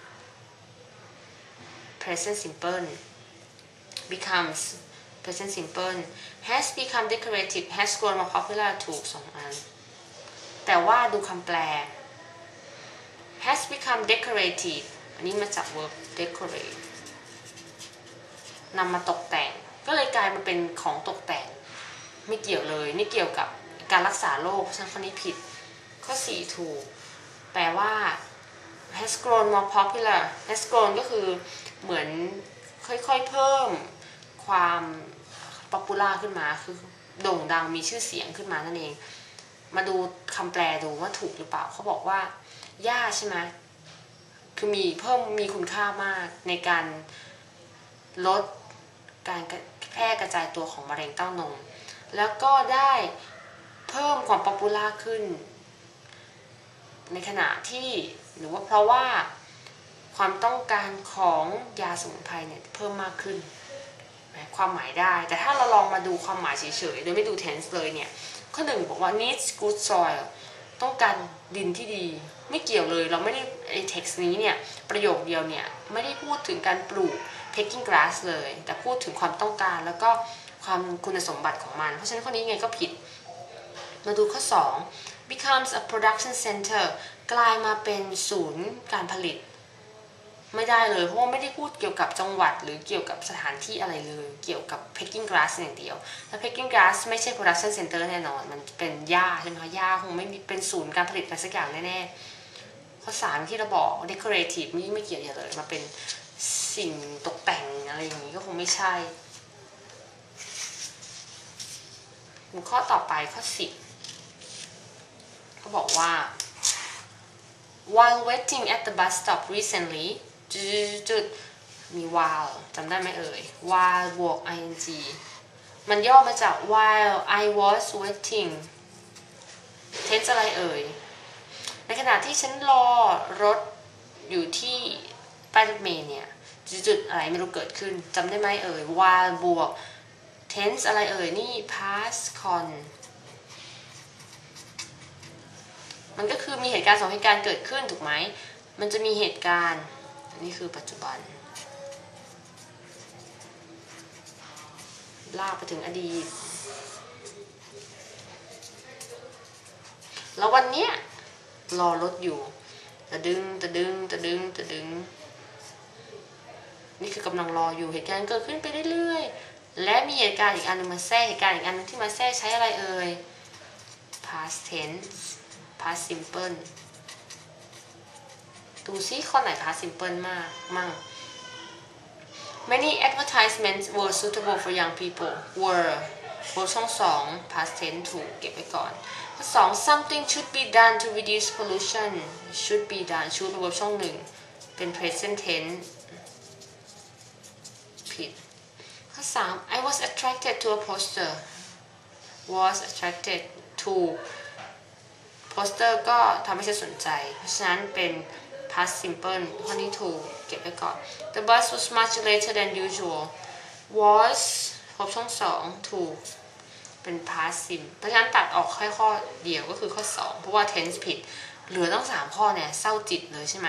present simple becomes present simple has become decorative has grown more popular ถูก2 อันแต่ว่าดูคำแปล has become decorative อันนี้มาจาก verb decorate นำมาตกแต่งก็เลยกลายมาเป็นของตกแต่งไม่เกี่ยวเลยนี่เกี่ยวกับการรักษาโรคฉะนั้นข้อนี้ผิดข้อ4ถูกแปลว่า has grown more popular has grown ก็คือเหมือนค่อยๆเพิ่มความป๊อปปูล่าขึ้นมาคือโด่งดังมีชื่อเสียงขึ้นมานั่นเองมาดูคำแปลดูว่าถูกหรือเปล่าเขาบอกว่าหญ้าใช่ไหมคือเพิ่มมีคุณค่ามากในการลดการแพร่กระจายตัวของมะเร็งเต้านมแล้วก็ได้เพิ่มความป๊อปปูล่าขึ้นในขณะที่หรือว่าเพราะว่าความต้องการของยาสมุนไพรเนี่ยเพิ่มมากขึ้นความหมายได้แต่ถ้าเราลองมาดูความหมายเฉยๆโดยไม่ดู tense เลยเนี่ยข้อ1บอกว่า needs good soil ต้องการดินที่ดีไม่เกี่ยวเลยเราไม่ได้ไอ้ text นี้เนี่ยประโยคเดียวเนี่ยไม่ได้พูดถึงการปลูก pecking grass เลยแต่พูดถึงความต้องการแล้วก็ความคุณสมบัติของมันเพราะฉะนั้นข้อนี้ไงก็ผิดมาดูข้อ2 becomes a production center กลายมาเป็นศูนย์การผลิตไม่ได้เลยเพราะว่าไม่ได้พูดเกี่ยวกับจังหวัดหรือเกี่ยวกับสถานที่อะไรเลยเกี่ยวกับ pecking grass อย่างเดียวและ pecking grass ไม่ใช่ production center แน่นอนมันเป็นหญ้าใช่ไหมคะหญ้าคงไม่มีเป็นศูนย์การผลิตอะไรสักอย่างแน่ๆข้อ3ที่เราบอก decorative นี่ไม่เกี่ยวเลยมาเป็นสิ่งตกแต่งอะไรอย่างนี้ก็คงไม่ใช่ข้อต่อไปข้อ10เขาบอกว่า while waiting at the bus stop recently จุดมี while จำได้ไหมเอ่ย while บวก ing มันย่อมาจาก while I was waiting tense อะไรเอ่ยในขณะที่ฉันรอรถอยู่ที่ป้ายรถเมล์เนี่ยจุดอะไรไม่รู้เกิดขึ้นจำได้ไหมเอ่ย while บวก tense อะไรเอ่ยนี่ past con มันก็คือมีเหตุการณ์2 เหตุการณ์เกิดขึ้นถูกไหมมันจะมีเหตุการณ์นี่คือปัจจุบันลากไปถึงอดีตแล้ววันเนี้ยรอรถอยู่ตะดึงนี่คือกำลังรออยู่เหตุการณ์เกิดขึ้นไปเรื่อยๆและมีเหตุการณ์อีกอันนึงมาแทรกเหตุการณ์อีกอันนึงที่มาแทรกใช้อะไรเอ่ย past tense past simple ดูซิข้อไหน past simple มากมั่ง Many advertisements were suitable for young people were บทช่อง2 past tense ถูกเก็บไว้ก่อนข้อ2 something should be done to reduce pollution should be done should บทช่อง1เป็น present tense ผิดข้อ3 I was attracted to a poster was attracted to poster ก็ทำให้ฉันสนใจเพราะฉะนั้นเป็น past simple ข้อนี้ถูกเก็บไว้ก่อน The bus was much later than usual was พบช่อง2ถูกเป็น past sim เพราะฉะนั้นตัดออกแค่ข้อเดียวก็คือข้อ2เพราะว่า tense ผิดเหลือต้อง3ข้อเนี่ยเศร้าจิตเลยใช่ไหม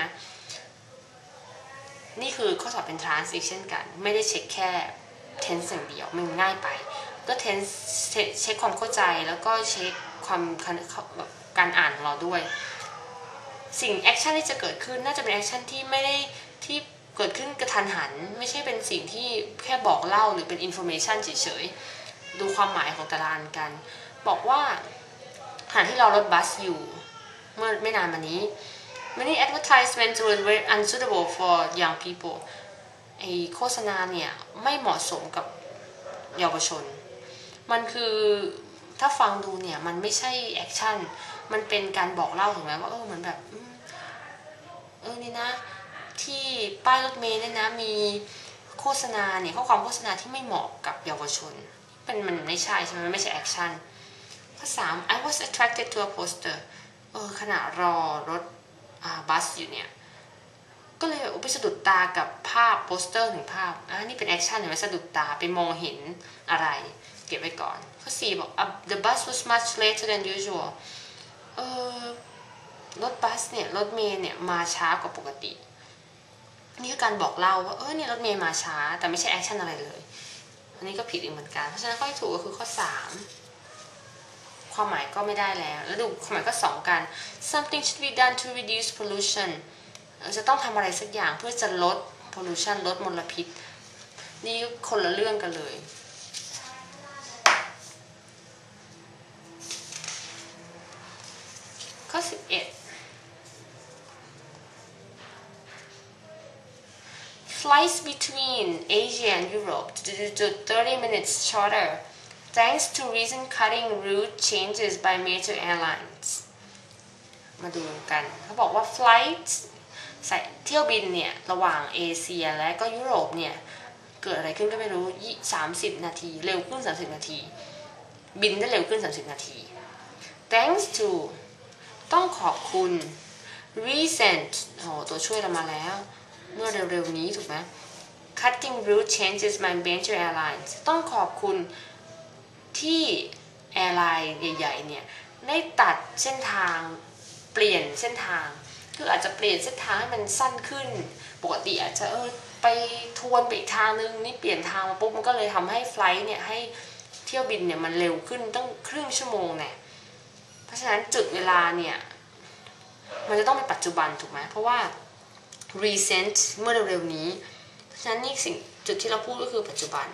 นี่คือข้อสอบเป็น trans อีกเช่นกันไม่ได้เช็คแค่ tense อย่างเดียวมันง่ายไปก็ tense เช็คความเข้าใจแล้วก็เช็คความการอ่านของเราด้วยสิ่งแอคชั่นที่จะเกิดขึ้นน่าจะเป็นแอคชั่นที่ไม่ได้ที่เกิดขึ้นกระทันหันไม่ใช่เป็นสิ่งที่แค่บอกเล่าหรือเป็นอินโฟเมชันเฉยๆดูความหมายของแต่ละอันกันบอกว่าขณะที่เรารถบัสอยู่เมื่อไม่นานมานี้ many advertisements were very unsuitable for young people ไอโฆษณาเนี่ยไม่เหมาะสมกับเยาวชนมันคือถ้าฟังดูเนี่ยมันไม่ใช่แอคชั่นมันเป็นการบอกเล่าถูกไหมว่าเหมือนแบบนี่นะที่ป้ายรถเมล์เนี่ยนะมีโฆษณาเนี่ยข้อความโฆษณาที่ไม่เหมาะกับเยาวชนมันไม่ใช่ใช่ไหมไม่ใช่แอคชั่นข้อ 3 I was attracted to a poster ขณะรอรถบัสอยู่เนี่ยก็เลยไปสะดุดตากับภาพโปสเตอร์ถึงภาพนี่เป็นแอคชั่นเห็นไหมสะดุดตาไปมองเห็นอะไรเก็บไว้ก่อนข้อ 4 บอก the bus was much later than usual รถบัสเนี่ยรถเมล์เนี่ยมาช้ากว่าปกตินี่คือการบอกเล่าว่าเนี่ยรถเมล์มาช้าแต่ไม่ใช่แอคชั่นอะไรเลยอันนี้ก็ผิดอีกเหมือนกันเพราะฉะนั้นข้อที่ถูกก็คือข้อ 3ความหมายก็ไม่ได้แล้วดูความหมายก็2กัน something should be done to reduce pollution จะต้องทำอะไรสักอย่างเพื่อจะลด pollution ลดมลพิษนี่คนละเรื่องกันเลยข้อ 11 Flights between Asia and Europe to 30 minutes shorter thanks to recent cutting route changes by major airlines มาดูกันเขาบอกว่า flights เที่ยวบินเนี่ยระหว่างเอเชียและก็ยุโรปเนี่ยเกิดอะไรขึ้นก็ไม่รู้30 นาทีเร็วขึ้น30 นาทีบินได้เร็วขึ้น30 นาที thanks to ต้องขอบคุณ recent ตัวช่วยเรามาแล้วเมื่อเร็วๆนี้ถูกไหม cutting route changes by major airlines ต้องขอบคุณที่แอร์ไลน์ใหญ่ๆเนี่ยได้ตัดเส้นทางเปลี่ยนเส้นทางคืออาจจะเปลี่ยนเส้นทางให้มันสั้นขึ้นปกติอาจจะไปทวนไปอีกทางนึงนี่เปลี่ยนทางมาปุ๊บมันก็เลยทำให้ไฟล์เนี่ยให้เที่ยวบินเนี่ยมันเร็วขึ้นต้องครึ่งชั่วโมงเนี่ยเพราะฉะนั้นจุดเวลาเนี่ยมันจะต้องเป็นปัจจุบันถูกไหมเพราะว่า recent เมื่อเร็วๆนี้เพราะฉะนั้นนี่จุดที่เราพูดก็คือปัจจุบัน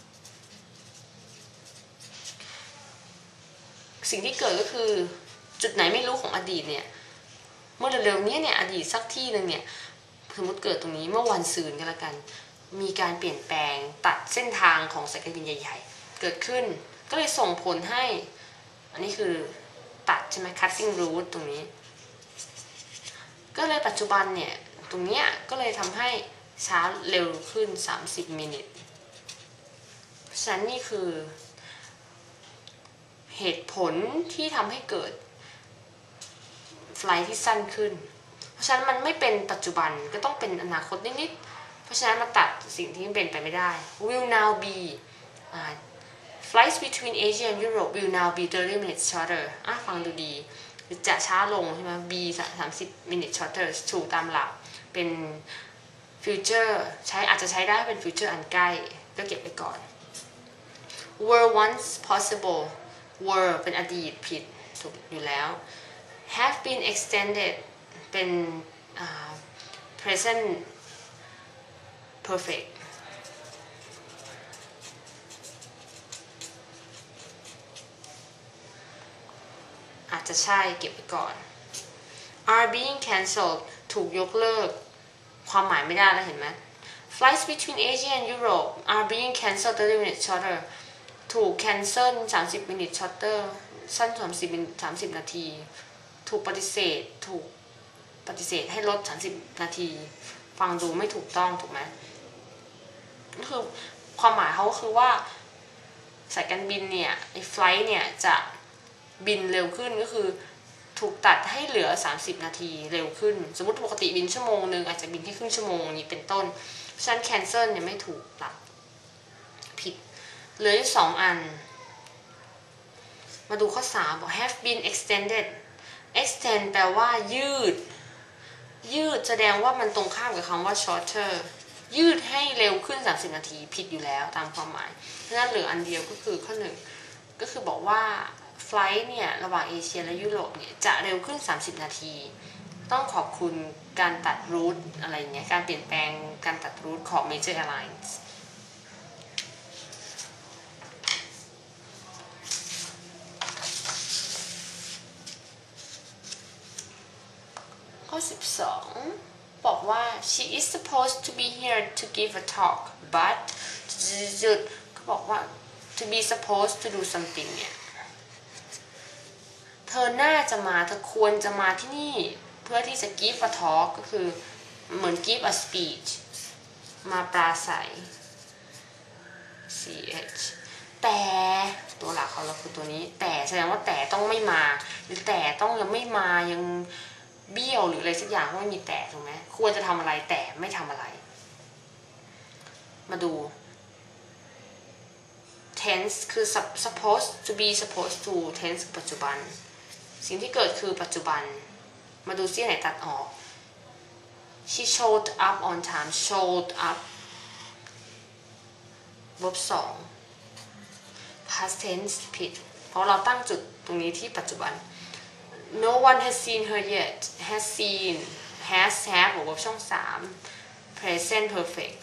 สิ่งที่เกิดก็คือจุดไหนไม่รู้ของอดีตเนี่ยเมื่อเร็วๆนี้เนี่ยอดีตสักที่หนึ่งเนี่ยสมมติเกิดตรงนี้เมื่อวันซืนกันละกันมีการเปลี่ยนแปลงตัดเส้นทางของสายการบินใหญ่ๆเกิดขึ้นก็เลยส่งผลให้อันนี้คือตัดใช่ไหม cutting route ตรงนี้ก็เลยปัจจุบันเนี่ยตรงเนี้ยก็เลยทำให้ช้าเร็วขึ้น30 มินิทเพราะฉะนั้นนี่คือเหตุผลที่ทำให้เกิดไฟล์ที่สั้นขึ้นเพราะฉะนั้นมันไม่เป็นปัจจุบันก็ต้องเป็นอนาคตนิดๆเพราะฉะนั้นมาตัดสิ่งที่เป็นไปไม่ได้ will now be flights between Asia and Europe will now be 30 minutes shorter ฟังดูดีจะช้าลงใช่ไหม b 30 minutes shorter ถูกตามหลักเป็นฟิวเจอร์อาจจะใช้ได้เป็นฟิวเจอร์อันใกล้ก็เก็บไปก่อน were once possible were เป็นอดีตผิดถูกอยู่แล้ว have been extended เป็น present perfect อาจจะใช่เก็บไปก่อน are being cancelled ถูกยกเลิกความหมายไม่ได้แล้วเห็นไหม flights between Asia and Europe are being cancelled 30 minutes shorter ถูก cancel 30 minutes shorter สั้น30 นาทีถูกปฏิเสธให้ลด30 นาทีฟังดูไม่ถูกต้องถูกไหมก็คือความหมายเขาคือว่าสายการบินเนี่ยไอ้ไฟล์เนี่ยจะบินเร็วขึ้นก็คือถูกตัดให้เหลือ30 นาทีเร็วขึ้นสมมติปกติบินชั่วโมงนึงอาจจะบินแค่ครึ่งชั่วโมงนี้เป็นต้นเพราะฉะนั้น cancel เนี่ยไม่ถูกตัดผิดเหลืออยู่2 อันมาดูข้อ 3 บอก have been extended extend แปลว่ายืดแสดงว่ามันตรงข้ามกับคำว่า shorter ยืดให้เร็วขึ้น30 นาทีผิดอยู่แล้วตามความหมายเพราะฉะนั้นเหลืออันเดียวก็คือข้อ 1ก็คือบอกว่าไฟล์เนี่ยระหว่างเอเชียและยุโรปเนี่ยจะเร็วขึ้น30 นาทีต้องขอบคุณการตัดรูทอะไรเงี้ยการเปลี่ยนแปลงการตัดรูทของ Major Airlines ข้อ 12บอกว่า she is supposed to be here to give a talk but ก็บอกว่า to be supposed to do something เนี่ยเธอน่าจะมาเธอควรจะมาที่นี่เพื่อที่จะ give a talk ก็คือเหมือน give a speech มาปราศัย ch แต่ตัวหลักของเราคือตัวนี้แต่แสดงว่าแต่ต้องไม่มาหรือแต่ต้องยังไม่มายังเบี้ยวหรืออะไรสักอย่างก็ไม่มีแต่ถูกไหมควรจะทำอะไรแต่ไม่ทำอะไรมาดู tense คือ supposed to be supposed to tense ปัจจุบันสิ่งที่เกิดคือปัจจุบันมาดูซิไหนตัดออก she showed up on time showed up verb 2 past tense ผิดเพราะเราตั้งจุดตรงนี้ที่ปัจจุบัน no one has seen her yet has seen has have บวก verb ช่อง3 present perfect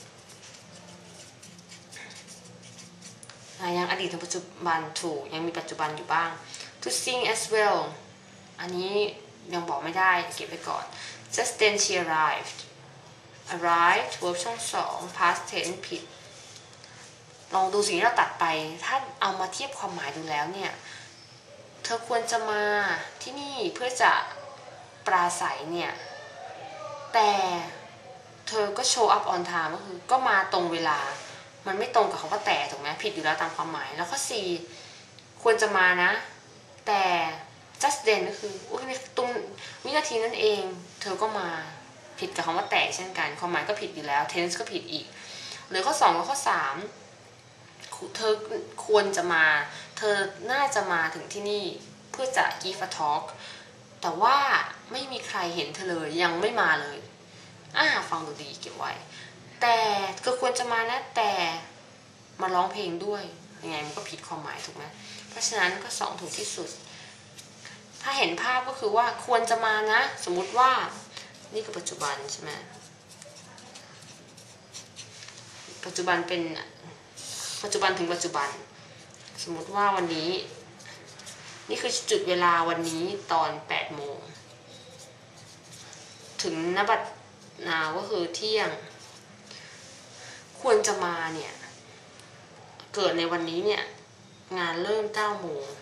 ยังอดีตถึงปัจจุบันถูกยังมีปัจจุบันอยู่บ้าง to sing as well อันนี้ยังบอกไม่ได้เก็บไว้ก่อน just then she arrived verb ช่อง2 past tense ผิดลองดูสิ่งที่เราตัดไปถ้าเอามาเทียบความหมายดูแล้วเนี่ยเธอควรจะมาที่นี่เพื่อจะปราศัยเนี่ยแต่เธอก็ show up on time ก็คือก็มาตรงเวลามันไม่ตรงกับคำว่าแต่ถูกไหมผิดอยู่แล้วตามความหมายแล้วข้อ4ควรจะมานะแต่ just then ก็คือตรงวินาทีนั้นเองเธอก็มาผิดกับคำว่าแต่เช่นกันความหมายก็ผิดอยู่แล้ว tense ก็ผิดอีกหรือข้อ2กับข้อ3เธอควรจะมาเธอน่าจะมาถึงที่นี่เพื่อจะ give a talk แต่ว่าไม่มีใครเห็นเธอเลยยังไม่มาเลยฟังดูดีเก็บไว้แต่ก็ควรจะมานะแต่มาร้องเพลงด้วยยังไงมันก็ผิดความหมายถูกไหมเพราะฉะนั้นก็2ถูกที่สุดถ้าเห็นภาพก็คือว่าควรจะมานะสมมุติว่านี่คือปัจจุบันใช่ไหมปัจจุบันเป็นปัจจุบันถึงปัจจุบันสมมติว่าวันนี้นี่คือจุดเวลาวันนี้ตอน8 โมงถึงณบัดนาวก็คือเที่ยงควรจะมาเนี่ยเกิดในวันนี้เนี่ยงานเริ่ม9 โมง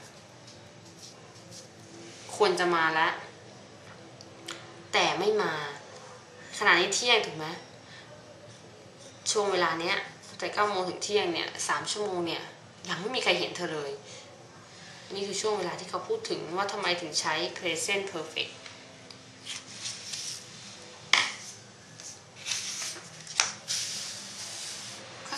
ควรจะมาแล้วแต่ไม่มาขณะนี้เที่ยงถูกไหมช่วงเวลาเนี้ยแต่9 โมงถึงเที่ยงเนี่ย3 ชั่วโมงเนี่ยยังไม่มีใครเห็นเธอเลยนี่คือช่วงเวลาที่เขาพูดถึงว่าทำไมถึงใช้ present perfect ข้อ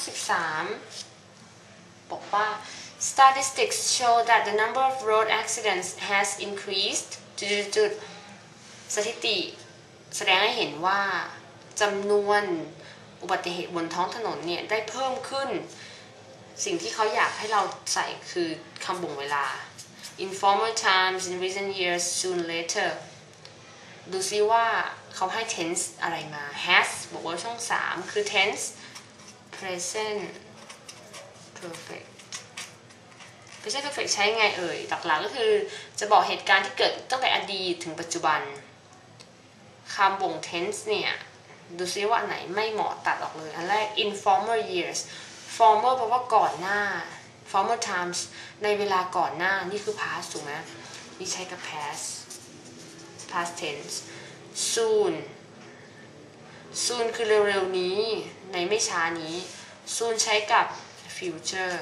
13บอกว่า statistics show that the number of road accidents has increased จุดสถิติแสดงให้เห็นว่าจำนวนอุบัติเหตุบนท้องถนนเนี่ยได้เพิ่มขึ้นสิ่งที่เขาอยากให้เราใส่คือคำบ่งเวลา in former times in recent years soon later ดูซิว่าเขาให้ tense อะไรมา has บอกว่าช่อง3คือ tense present perfect present perfect ใช้ไงเอ่ยหลักๆก็คือจะบอกเหตุการณ์ที่เกิดตั้งแต่อดีตถึงปัจจุบันคำบ่ง tense เนี่ยดูซิว่าอันไหนไม่เหมาะตัดออกเลยอันแรก in former years former แปลว่าก่อนหน้า former times ในเวลาก่อนหน้านี่คือ past ถูกไหมนี่ใช้กับ past tense soon คือเร็วๆนี้ในไม่ช้านี้ soon ใช้กับ future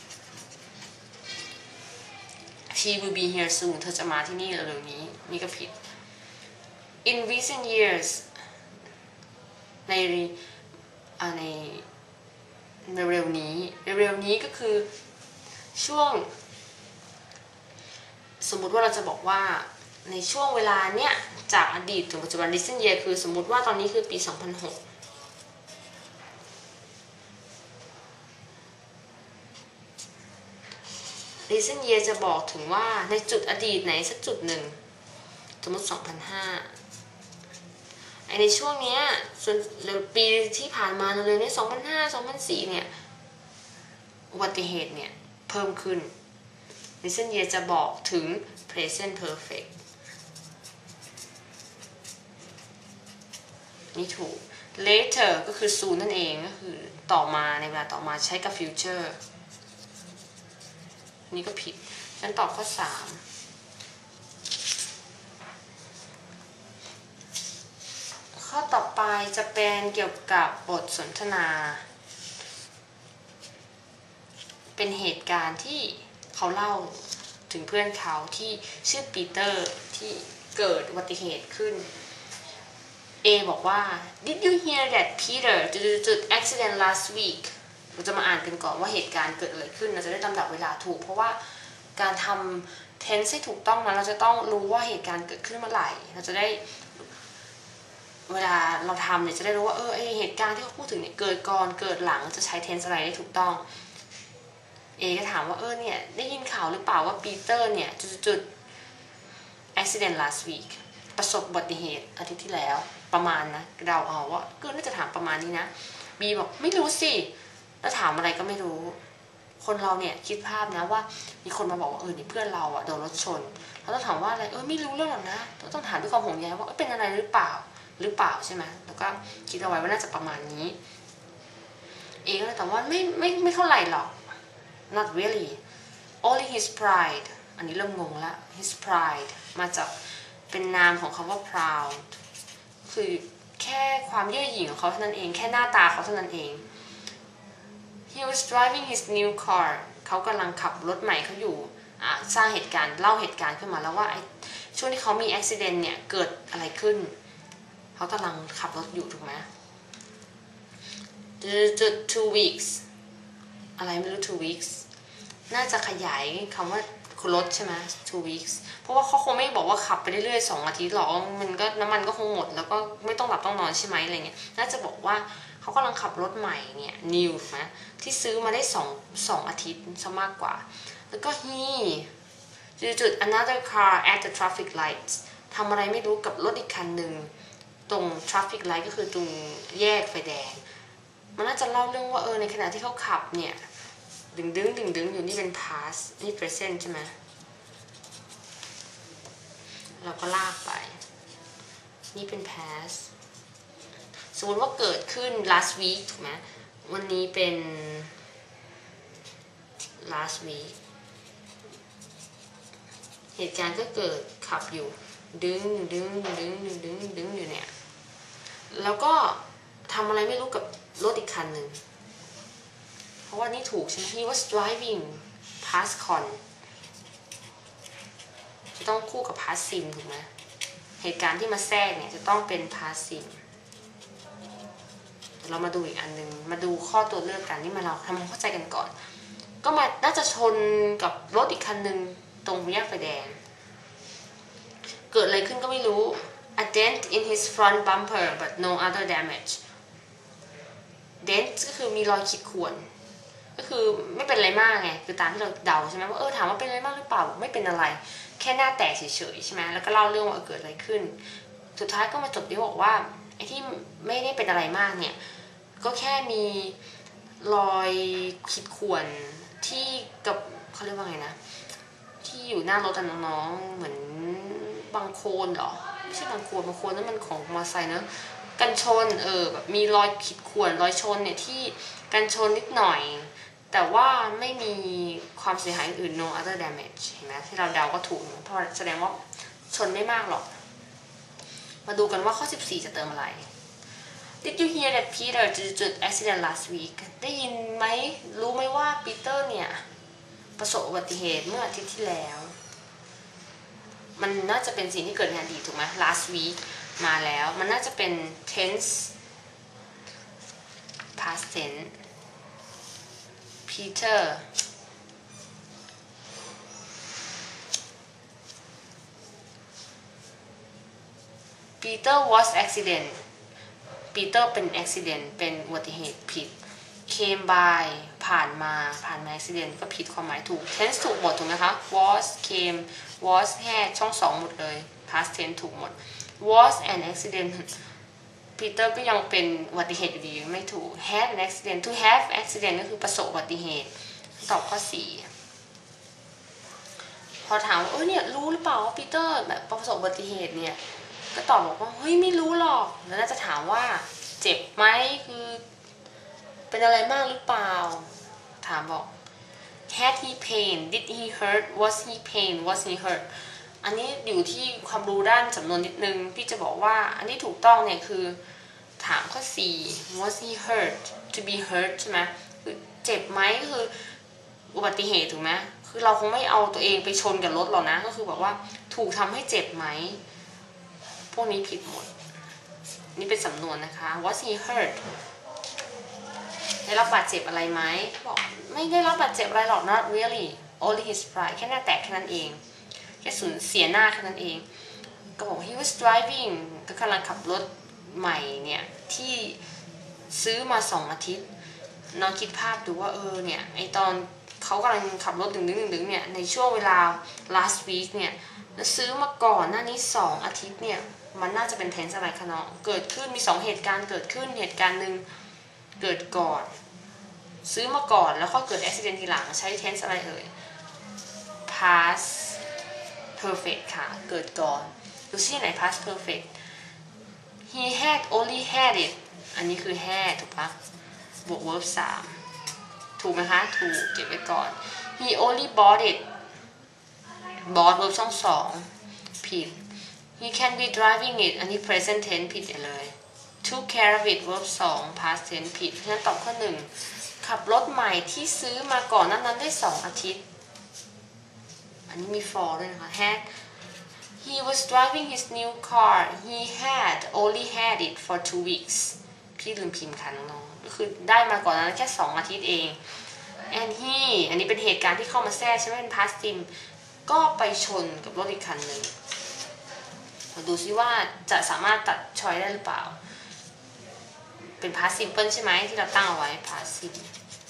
she will be here soon เธอจะมาที่นี่เร็วๆนี้นี่ก็ผิดin recent years ในเร็วๆนี้ก็คือช่วงสมมุติว่าเราจะบอกว่าในช่วงเวลาเนี้ยจากอดีตถึงปัจจุบัน recent year คือสมมุติว่าตอนนี้คือปี 2006 recent year จะบอกถึงว่าในจุดอดีตไหนสักจุดหนึ่งสมมติ 2005ในช่วงนี้ส่วนปีที่ผ่านมาเร็วๆนี้2005 2004เนี่ยอุบัติเหตุเนี่ยเพิ่มขึ้น recent year จะบอกถึง present perfect นี่ถูก later ก็คือ soon นั่นเองก็คือต่อมาในเวลาต่อมาใช้กับ future นี่ก็ผิดฉันตอบข้อ3 ข้อต่อไปจะเป็นเกี่ยวกับบทสนทนาเป็นเหตุการณ์ที่เขาเล่าถึงเพื่อนเขาที่ชื่อปีเตอร์ที่เกิดอุบัติเหตุขึ้น A บอกว่า Did you hear that Peter accident last week เราจะมาอ่านกันก่อนว่าเหตุการณ์เกิดอะไรขึ้นเราจะได้ลำดับเวลาถูกเพราะว่าการทำ tense ให้ถูกต้องนั้นเราจะต้องรู้ว่าเหตุการณ์เกิดขึ้นเมื่อไหร่เราจะได้เวลาเราทำเนี่ยจะได้รู้ว่าเหตุการณ์ที่เขาพูดถึงเนี่ยเกิดก่อนเกิดหลังจะใช้ tense อะไรได้ถูกต้องเอก็ถามว่าเนี่ยได้ยินข่าวหรือเปล่าว่าปีเตอร์เนี่ยaccident last week ประสบอุบัติเหตุอาทิตย์ที่แล้วประมาณนะเดาเอาว่าก็น่าจะถามประมาณนี้นะบีบอกไม่รู้สิแล้วถามอะไรก็ไม่รู้คนเราเนี่ยคิดภาพนะว่ามีคนมาบอกว่านี่เพื่อนเราโดนรถชนเราต้องถามว่าอะไรไม่รู้เรื่องหรอกนะต้องถามด้วยความห่วงใยว่าเป็นอะไรหรือเปล่าใช่ไหมแล้วก็คิดเอาไว้ว่าน่าจะประมาณนี้เอก็เลยตอบว่าไม่เท่าไหร่หรอกnot really only his pride อันนี้เริ่มงงละ his pride มาจากเป็นนามของคำว่า proud คือแค่ความเย่อหยิ่งของเขาเท่านั้นเองแค่หน้าตาเขาเท่านั้นเอง he was driving his new car เขากำลังขับรถใหม่เขาอยู่สร้างเหตุการณ์เล่าเหตุการณ์ขึ้นมาแล้วว่าช่วงที่เขามี accident เนี่ยเกิดอะไรขึ้นเขากำลังขับรถอยู่ถูกไหม two weeks อะไรไม่รู้ 2 weeks น่าจะขยายคำว่ารถใช่ไหม 2 weeks เพราะว่าเขาคงไม่บอกว่าขับไปเรื่อยๆ2 อาทิตย์หรอกมันก็น้ำมันก็คงหมดแล้วก็ไม่ต้องหลับต้องนอนใช่ไหมอะไรเงี้ยน่าจะบอกว่าเขากำลังขับรถใหม่เนี่ย new นะที่ซื้อมาได้2 อาทิตย์ซะมากกว่าแล้วก็ he จุด another car at the traffic lights ทำอะไรไม่รู้กับรถอีกคันหนึ่งตรง traffic light ก็คือตรงแยกไฟแดงมันน่าจะเล่าเรื่องว่าในขณะที่เขาขับเนี่ยดึงอยู่นี่เป็น past นี่ present ใช่ไหมเราก็ลากไปนี่เป็น past สมมติว่าเกิดขึ้น last week ถูกไหมวันนี้เป็น last week เหตุการณ์ก็เกิดขับอยู่ดึงอยู่เนี่ยแล้วก็ทำอะไรไม่รู้กับรถอีกคันหนึ่งเพราะว่านี่ถูกใช่ไหม he was driving past con จะต้องคู่กับ past sim ถูกไหมเหตุการณ์ที่มาแทรกเนี่ยจะต้องเป็น past sim เรามาดูอีกอันหนึ่งมาดูข้อตัวเลือกกันนี่มาเราทำความเข้าใจกันก่อนก็มาน่าจะชนกับรถอีกคันหนึ่งตรงแยกไฟแดงเกิดอะไรขึ้นก็ไม่รู้ a dent in his front bumper but no other damage dent ก็คือมีรอยขีดข่วนก็คือไม่เป็นอะไรมากไงคือตามที่เราเดาใช่ไหมว่าถามว่าเป็นอะไรมากหรือเปล่าไม่เป็นอะไรแค่หน้าแตกเฉยๆใช่ไหมแล้วก็เล่าเรื่องว่าเกิดอะไรขึ้นสุดท้ายก็มาจบที่บอกว่าไอ้ที่ไม่ได้เป็นอะไรมากเนี่ยก็แค่มีรอยขีดข่วนที่กับเขาเรียกว่าไงนะที่อยู่หน้ารถน้องๆเหมือนบางโคนเหรอไม่ใช่บางโคนนั่นมันของมอเตอร์ไซค์เนอะกันชนแบบมีรอยขีดข่วนรอยชนเนี่ยที่กันชนนิดหน่อยแต่ว่าไม่มีความเสียหายอื่น no other damage เห็นไหมที่เราเดาก็ถูกเพราะแสดงว่าชนไม่มากหรอกมาดูกันว่าข้อ14จะเติมอะไร Did you hear that Peter accident last week ได้ยินไหมรู้ไหมว่าปีเตอร์เนี่ยประสบอุบัติเหตุเมื่ออาทิตย์ที่แล้วมันน่าจะเป็นสิ่งที่เกิดในอดีตถูกไหม last week มาแล้วมันน่าจะเป็น tense past tense Peter was accident Peter เป็น accident เป็นอุบัติเหตุผิด came by ผ่านมา accident ก็ผิดความหมายถูก tense ถูกหมดถูกไหมคะ was came was had ช่อง2หมดเลย past tense ถูกหมด was an accident Peter ก็ยังเป็นอุบัติเหตุอยู่ดีไม่ถูก had an accident to have accident ก็คือประสบอุบัติเหตุตอบข้อ4พอถามว่าเนี่ยรู้หรือเปล่าว่าปีเตอร์แบบประสบอุบัติเหตุเนี่ยก็ตอบบอกว่าเฮ้ยไม่รู้หรอกแล้วน่าจะถามว่าเจ็บไหมคือเป็นอะไรมากหรือเปล่าถามบอก had he pain did he hurt was he pain was he hurt อันนี้อยู่ที่ความรู้ด้านสำนวนนิดนึงพี่จะบอกว่าอันที่ถูกต้องเนี่ยคือถามข้อ 4 was he hurt to be hurt ใช่ไหมคือเจ็บไหมก็คืออุบัติเหตุถูกไหมคือเราคงไม่เอาตัวเองไปชนกับรถหรอกนะก็คือบอกว่าถูกทำให้เจ็บไหมพวกนี้ผิดหมดนี่เป็นสำนวนนะคะ was he hurt ได้รับบาดเจ็บอะไรไหมบอกไม่ได้รับบาดเจ็บอะไรหรอก not really only his pride แค่หน้าแตกแค่นั้นเองแค่สูญเสียหน้าแค่นั้นเองก็บอก he was driving ก็กำลังขับรถใหม่เนี่ยที่ซื้อมา2 อาทิตย์น้องคิดภาพดูว่าเนี่ยไอตอนเขากำลังขับรถดึงเนี่ยในช่วงเวลา last week เนี่ยแล้วซื้อมาก่อนหน้านี้2 อาทิตย์เนี่ยมันน่าจะเป็น tense อะไรคะน้องเกิดขึ้นมี2 เหตุการณ์เกิดขึ้นเหตุการณ์หนึ่งเกิดก่อนซื้อมาก่อนแล้วก็เกิด accident ทีหลังใช้ tense อะไรpast perfect ค่ะเกิดก่อนดูที่ไหน past perfect he had only had it อันนี้คือ had ถูกปะบวก verb 3ถูกไหมคะถูกเก็บไว้ก่อน he only bought it bought verb 2ผิด he can be driving it อันนี้ present tense ผิดเลย took care of it verb 2 past tense ผิดเพราะฉะนั้นตอบข้อ 1ขับรถใหม่ที่ซื้อมาก่อนนั้นได้2 อาทิตย์อันนี้มี for ด้วยนะคะ had he was driving his new car he had only had it for 2 weeks พี่ลืมพิมพ์ค่ะน้องๆก็คือได้มาก่อนนั้นแค่2 อาทิตย์เอง and he อันนี้เป็นเหตุการณ์ที่เข้ามาแทรกใช่ไหมเป็น past tense ก็ไปชนกับรถอีกคันหนึ่งมาดูซิว่าจะสามารถตัดชอยได้หรือเปล่าเป็น past simple ใช่ไหมที่เราตั้งเอาไว้ past simple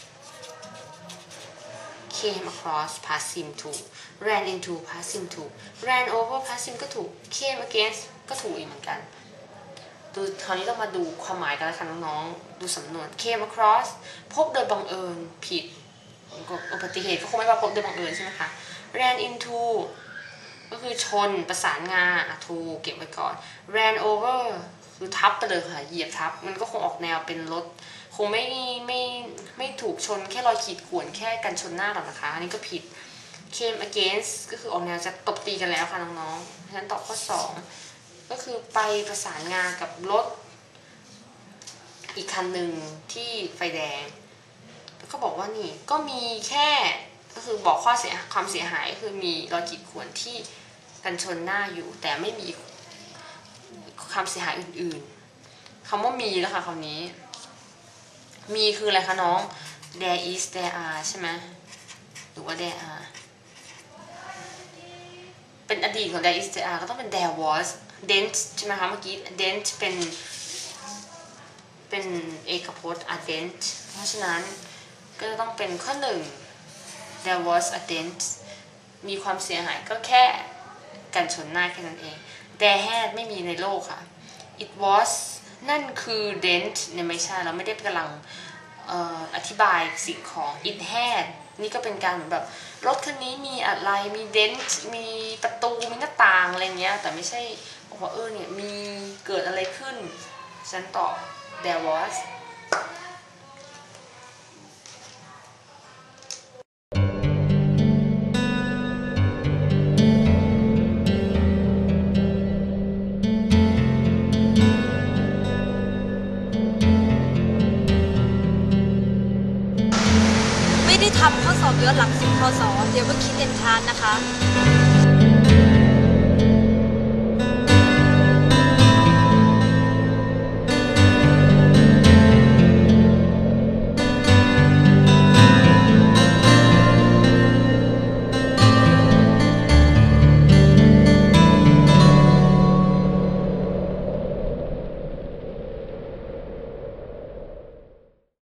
came across past simple ถูก ran into past simple ถูก ran over past simple ก็ถูก came against ก็ถูกอีกเหมือนกันดูคราวนี้เรามาดูความหมายกันแล้วค่ะน้องๆดูสำนวน came across พบโดยบังเอิญผิดอุบัติเหตุก็คงไม่ว่าพบโดยบังเอิญใช่ไหมคะ ran into ก็คือชนประสานงาถูกเก็บไว้ก่อน ran over คือทับไปเลยค่ะเหยียบทับมันก็คงออกแนวเป็นรถคงไม่ถูกชนแค่รอยขีดข่วนแค่กันชนหน้าหรอกนะคะอันนี้ก็ผิด came against ก็คือออกแนวจะตบตีกันแล้วค่ะน้องๆเพราะฉะนั้นตอบข้อ 2ก็คือไปประสานงากับรถอีกคันหนึ่งที่ไฟแดงแล้วก็บอกว่านี่ก็มีแค่ก็คือบอกความเสียหายคือมีรอยขีดข่วนที่กันชนหน้าอยู่แต่ไม่มีความเสียหายอื่นๆคำว่ามีแล้วค่ะคำนี้มีคืออะไรคะน้อง there is there are ใช่ไหมหรือว่า there are เป็นอดีตของ there is there are ก็ต้องเป็น there was dent ใช่ไหมคะเมื่อกี้ dent เป็นเอกพจน์ a dent เพราะฉะนั้นก็จะต้องเป็นข้อ 1 there was a dent มีความเสียหายก็แค่กันชนหน้าแค่นั้นเอง there had ไม่มีในโลกค่ะ it was นั่นคือ dent เนี่ยไม่ใช่เราไม่ได้กำลังอธิบายสิ่งของ it had นี่ก็เป็นการเหมือนแบบรถคันนี้มีอะไรมี dent มีประตูมีหน้าต่างอะไรเงี้ยแต่ไม่ใช่บอกว่าเนี่ยมีเกิดอะไรขึ้นฉันตอบ there was ไม่ได้ทำข้อสอบย้อนหลัง10 พ.ศ. เดี๋ยวว่าคิดเต็มทานนะคะ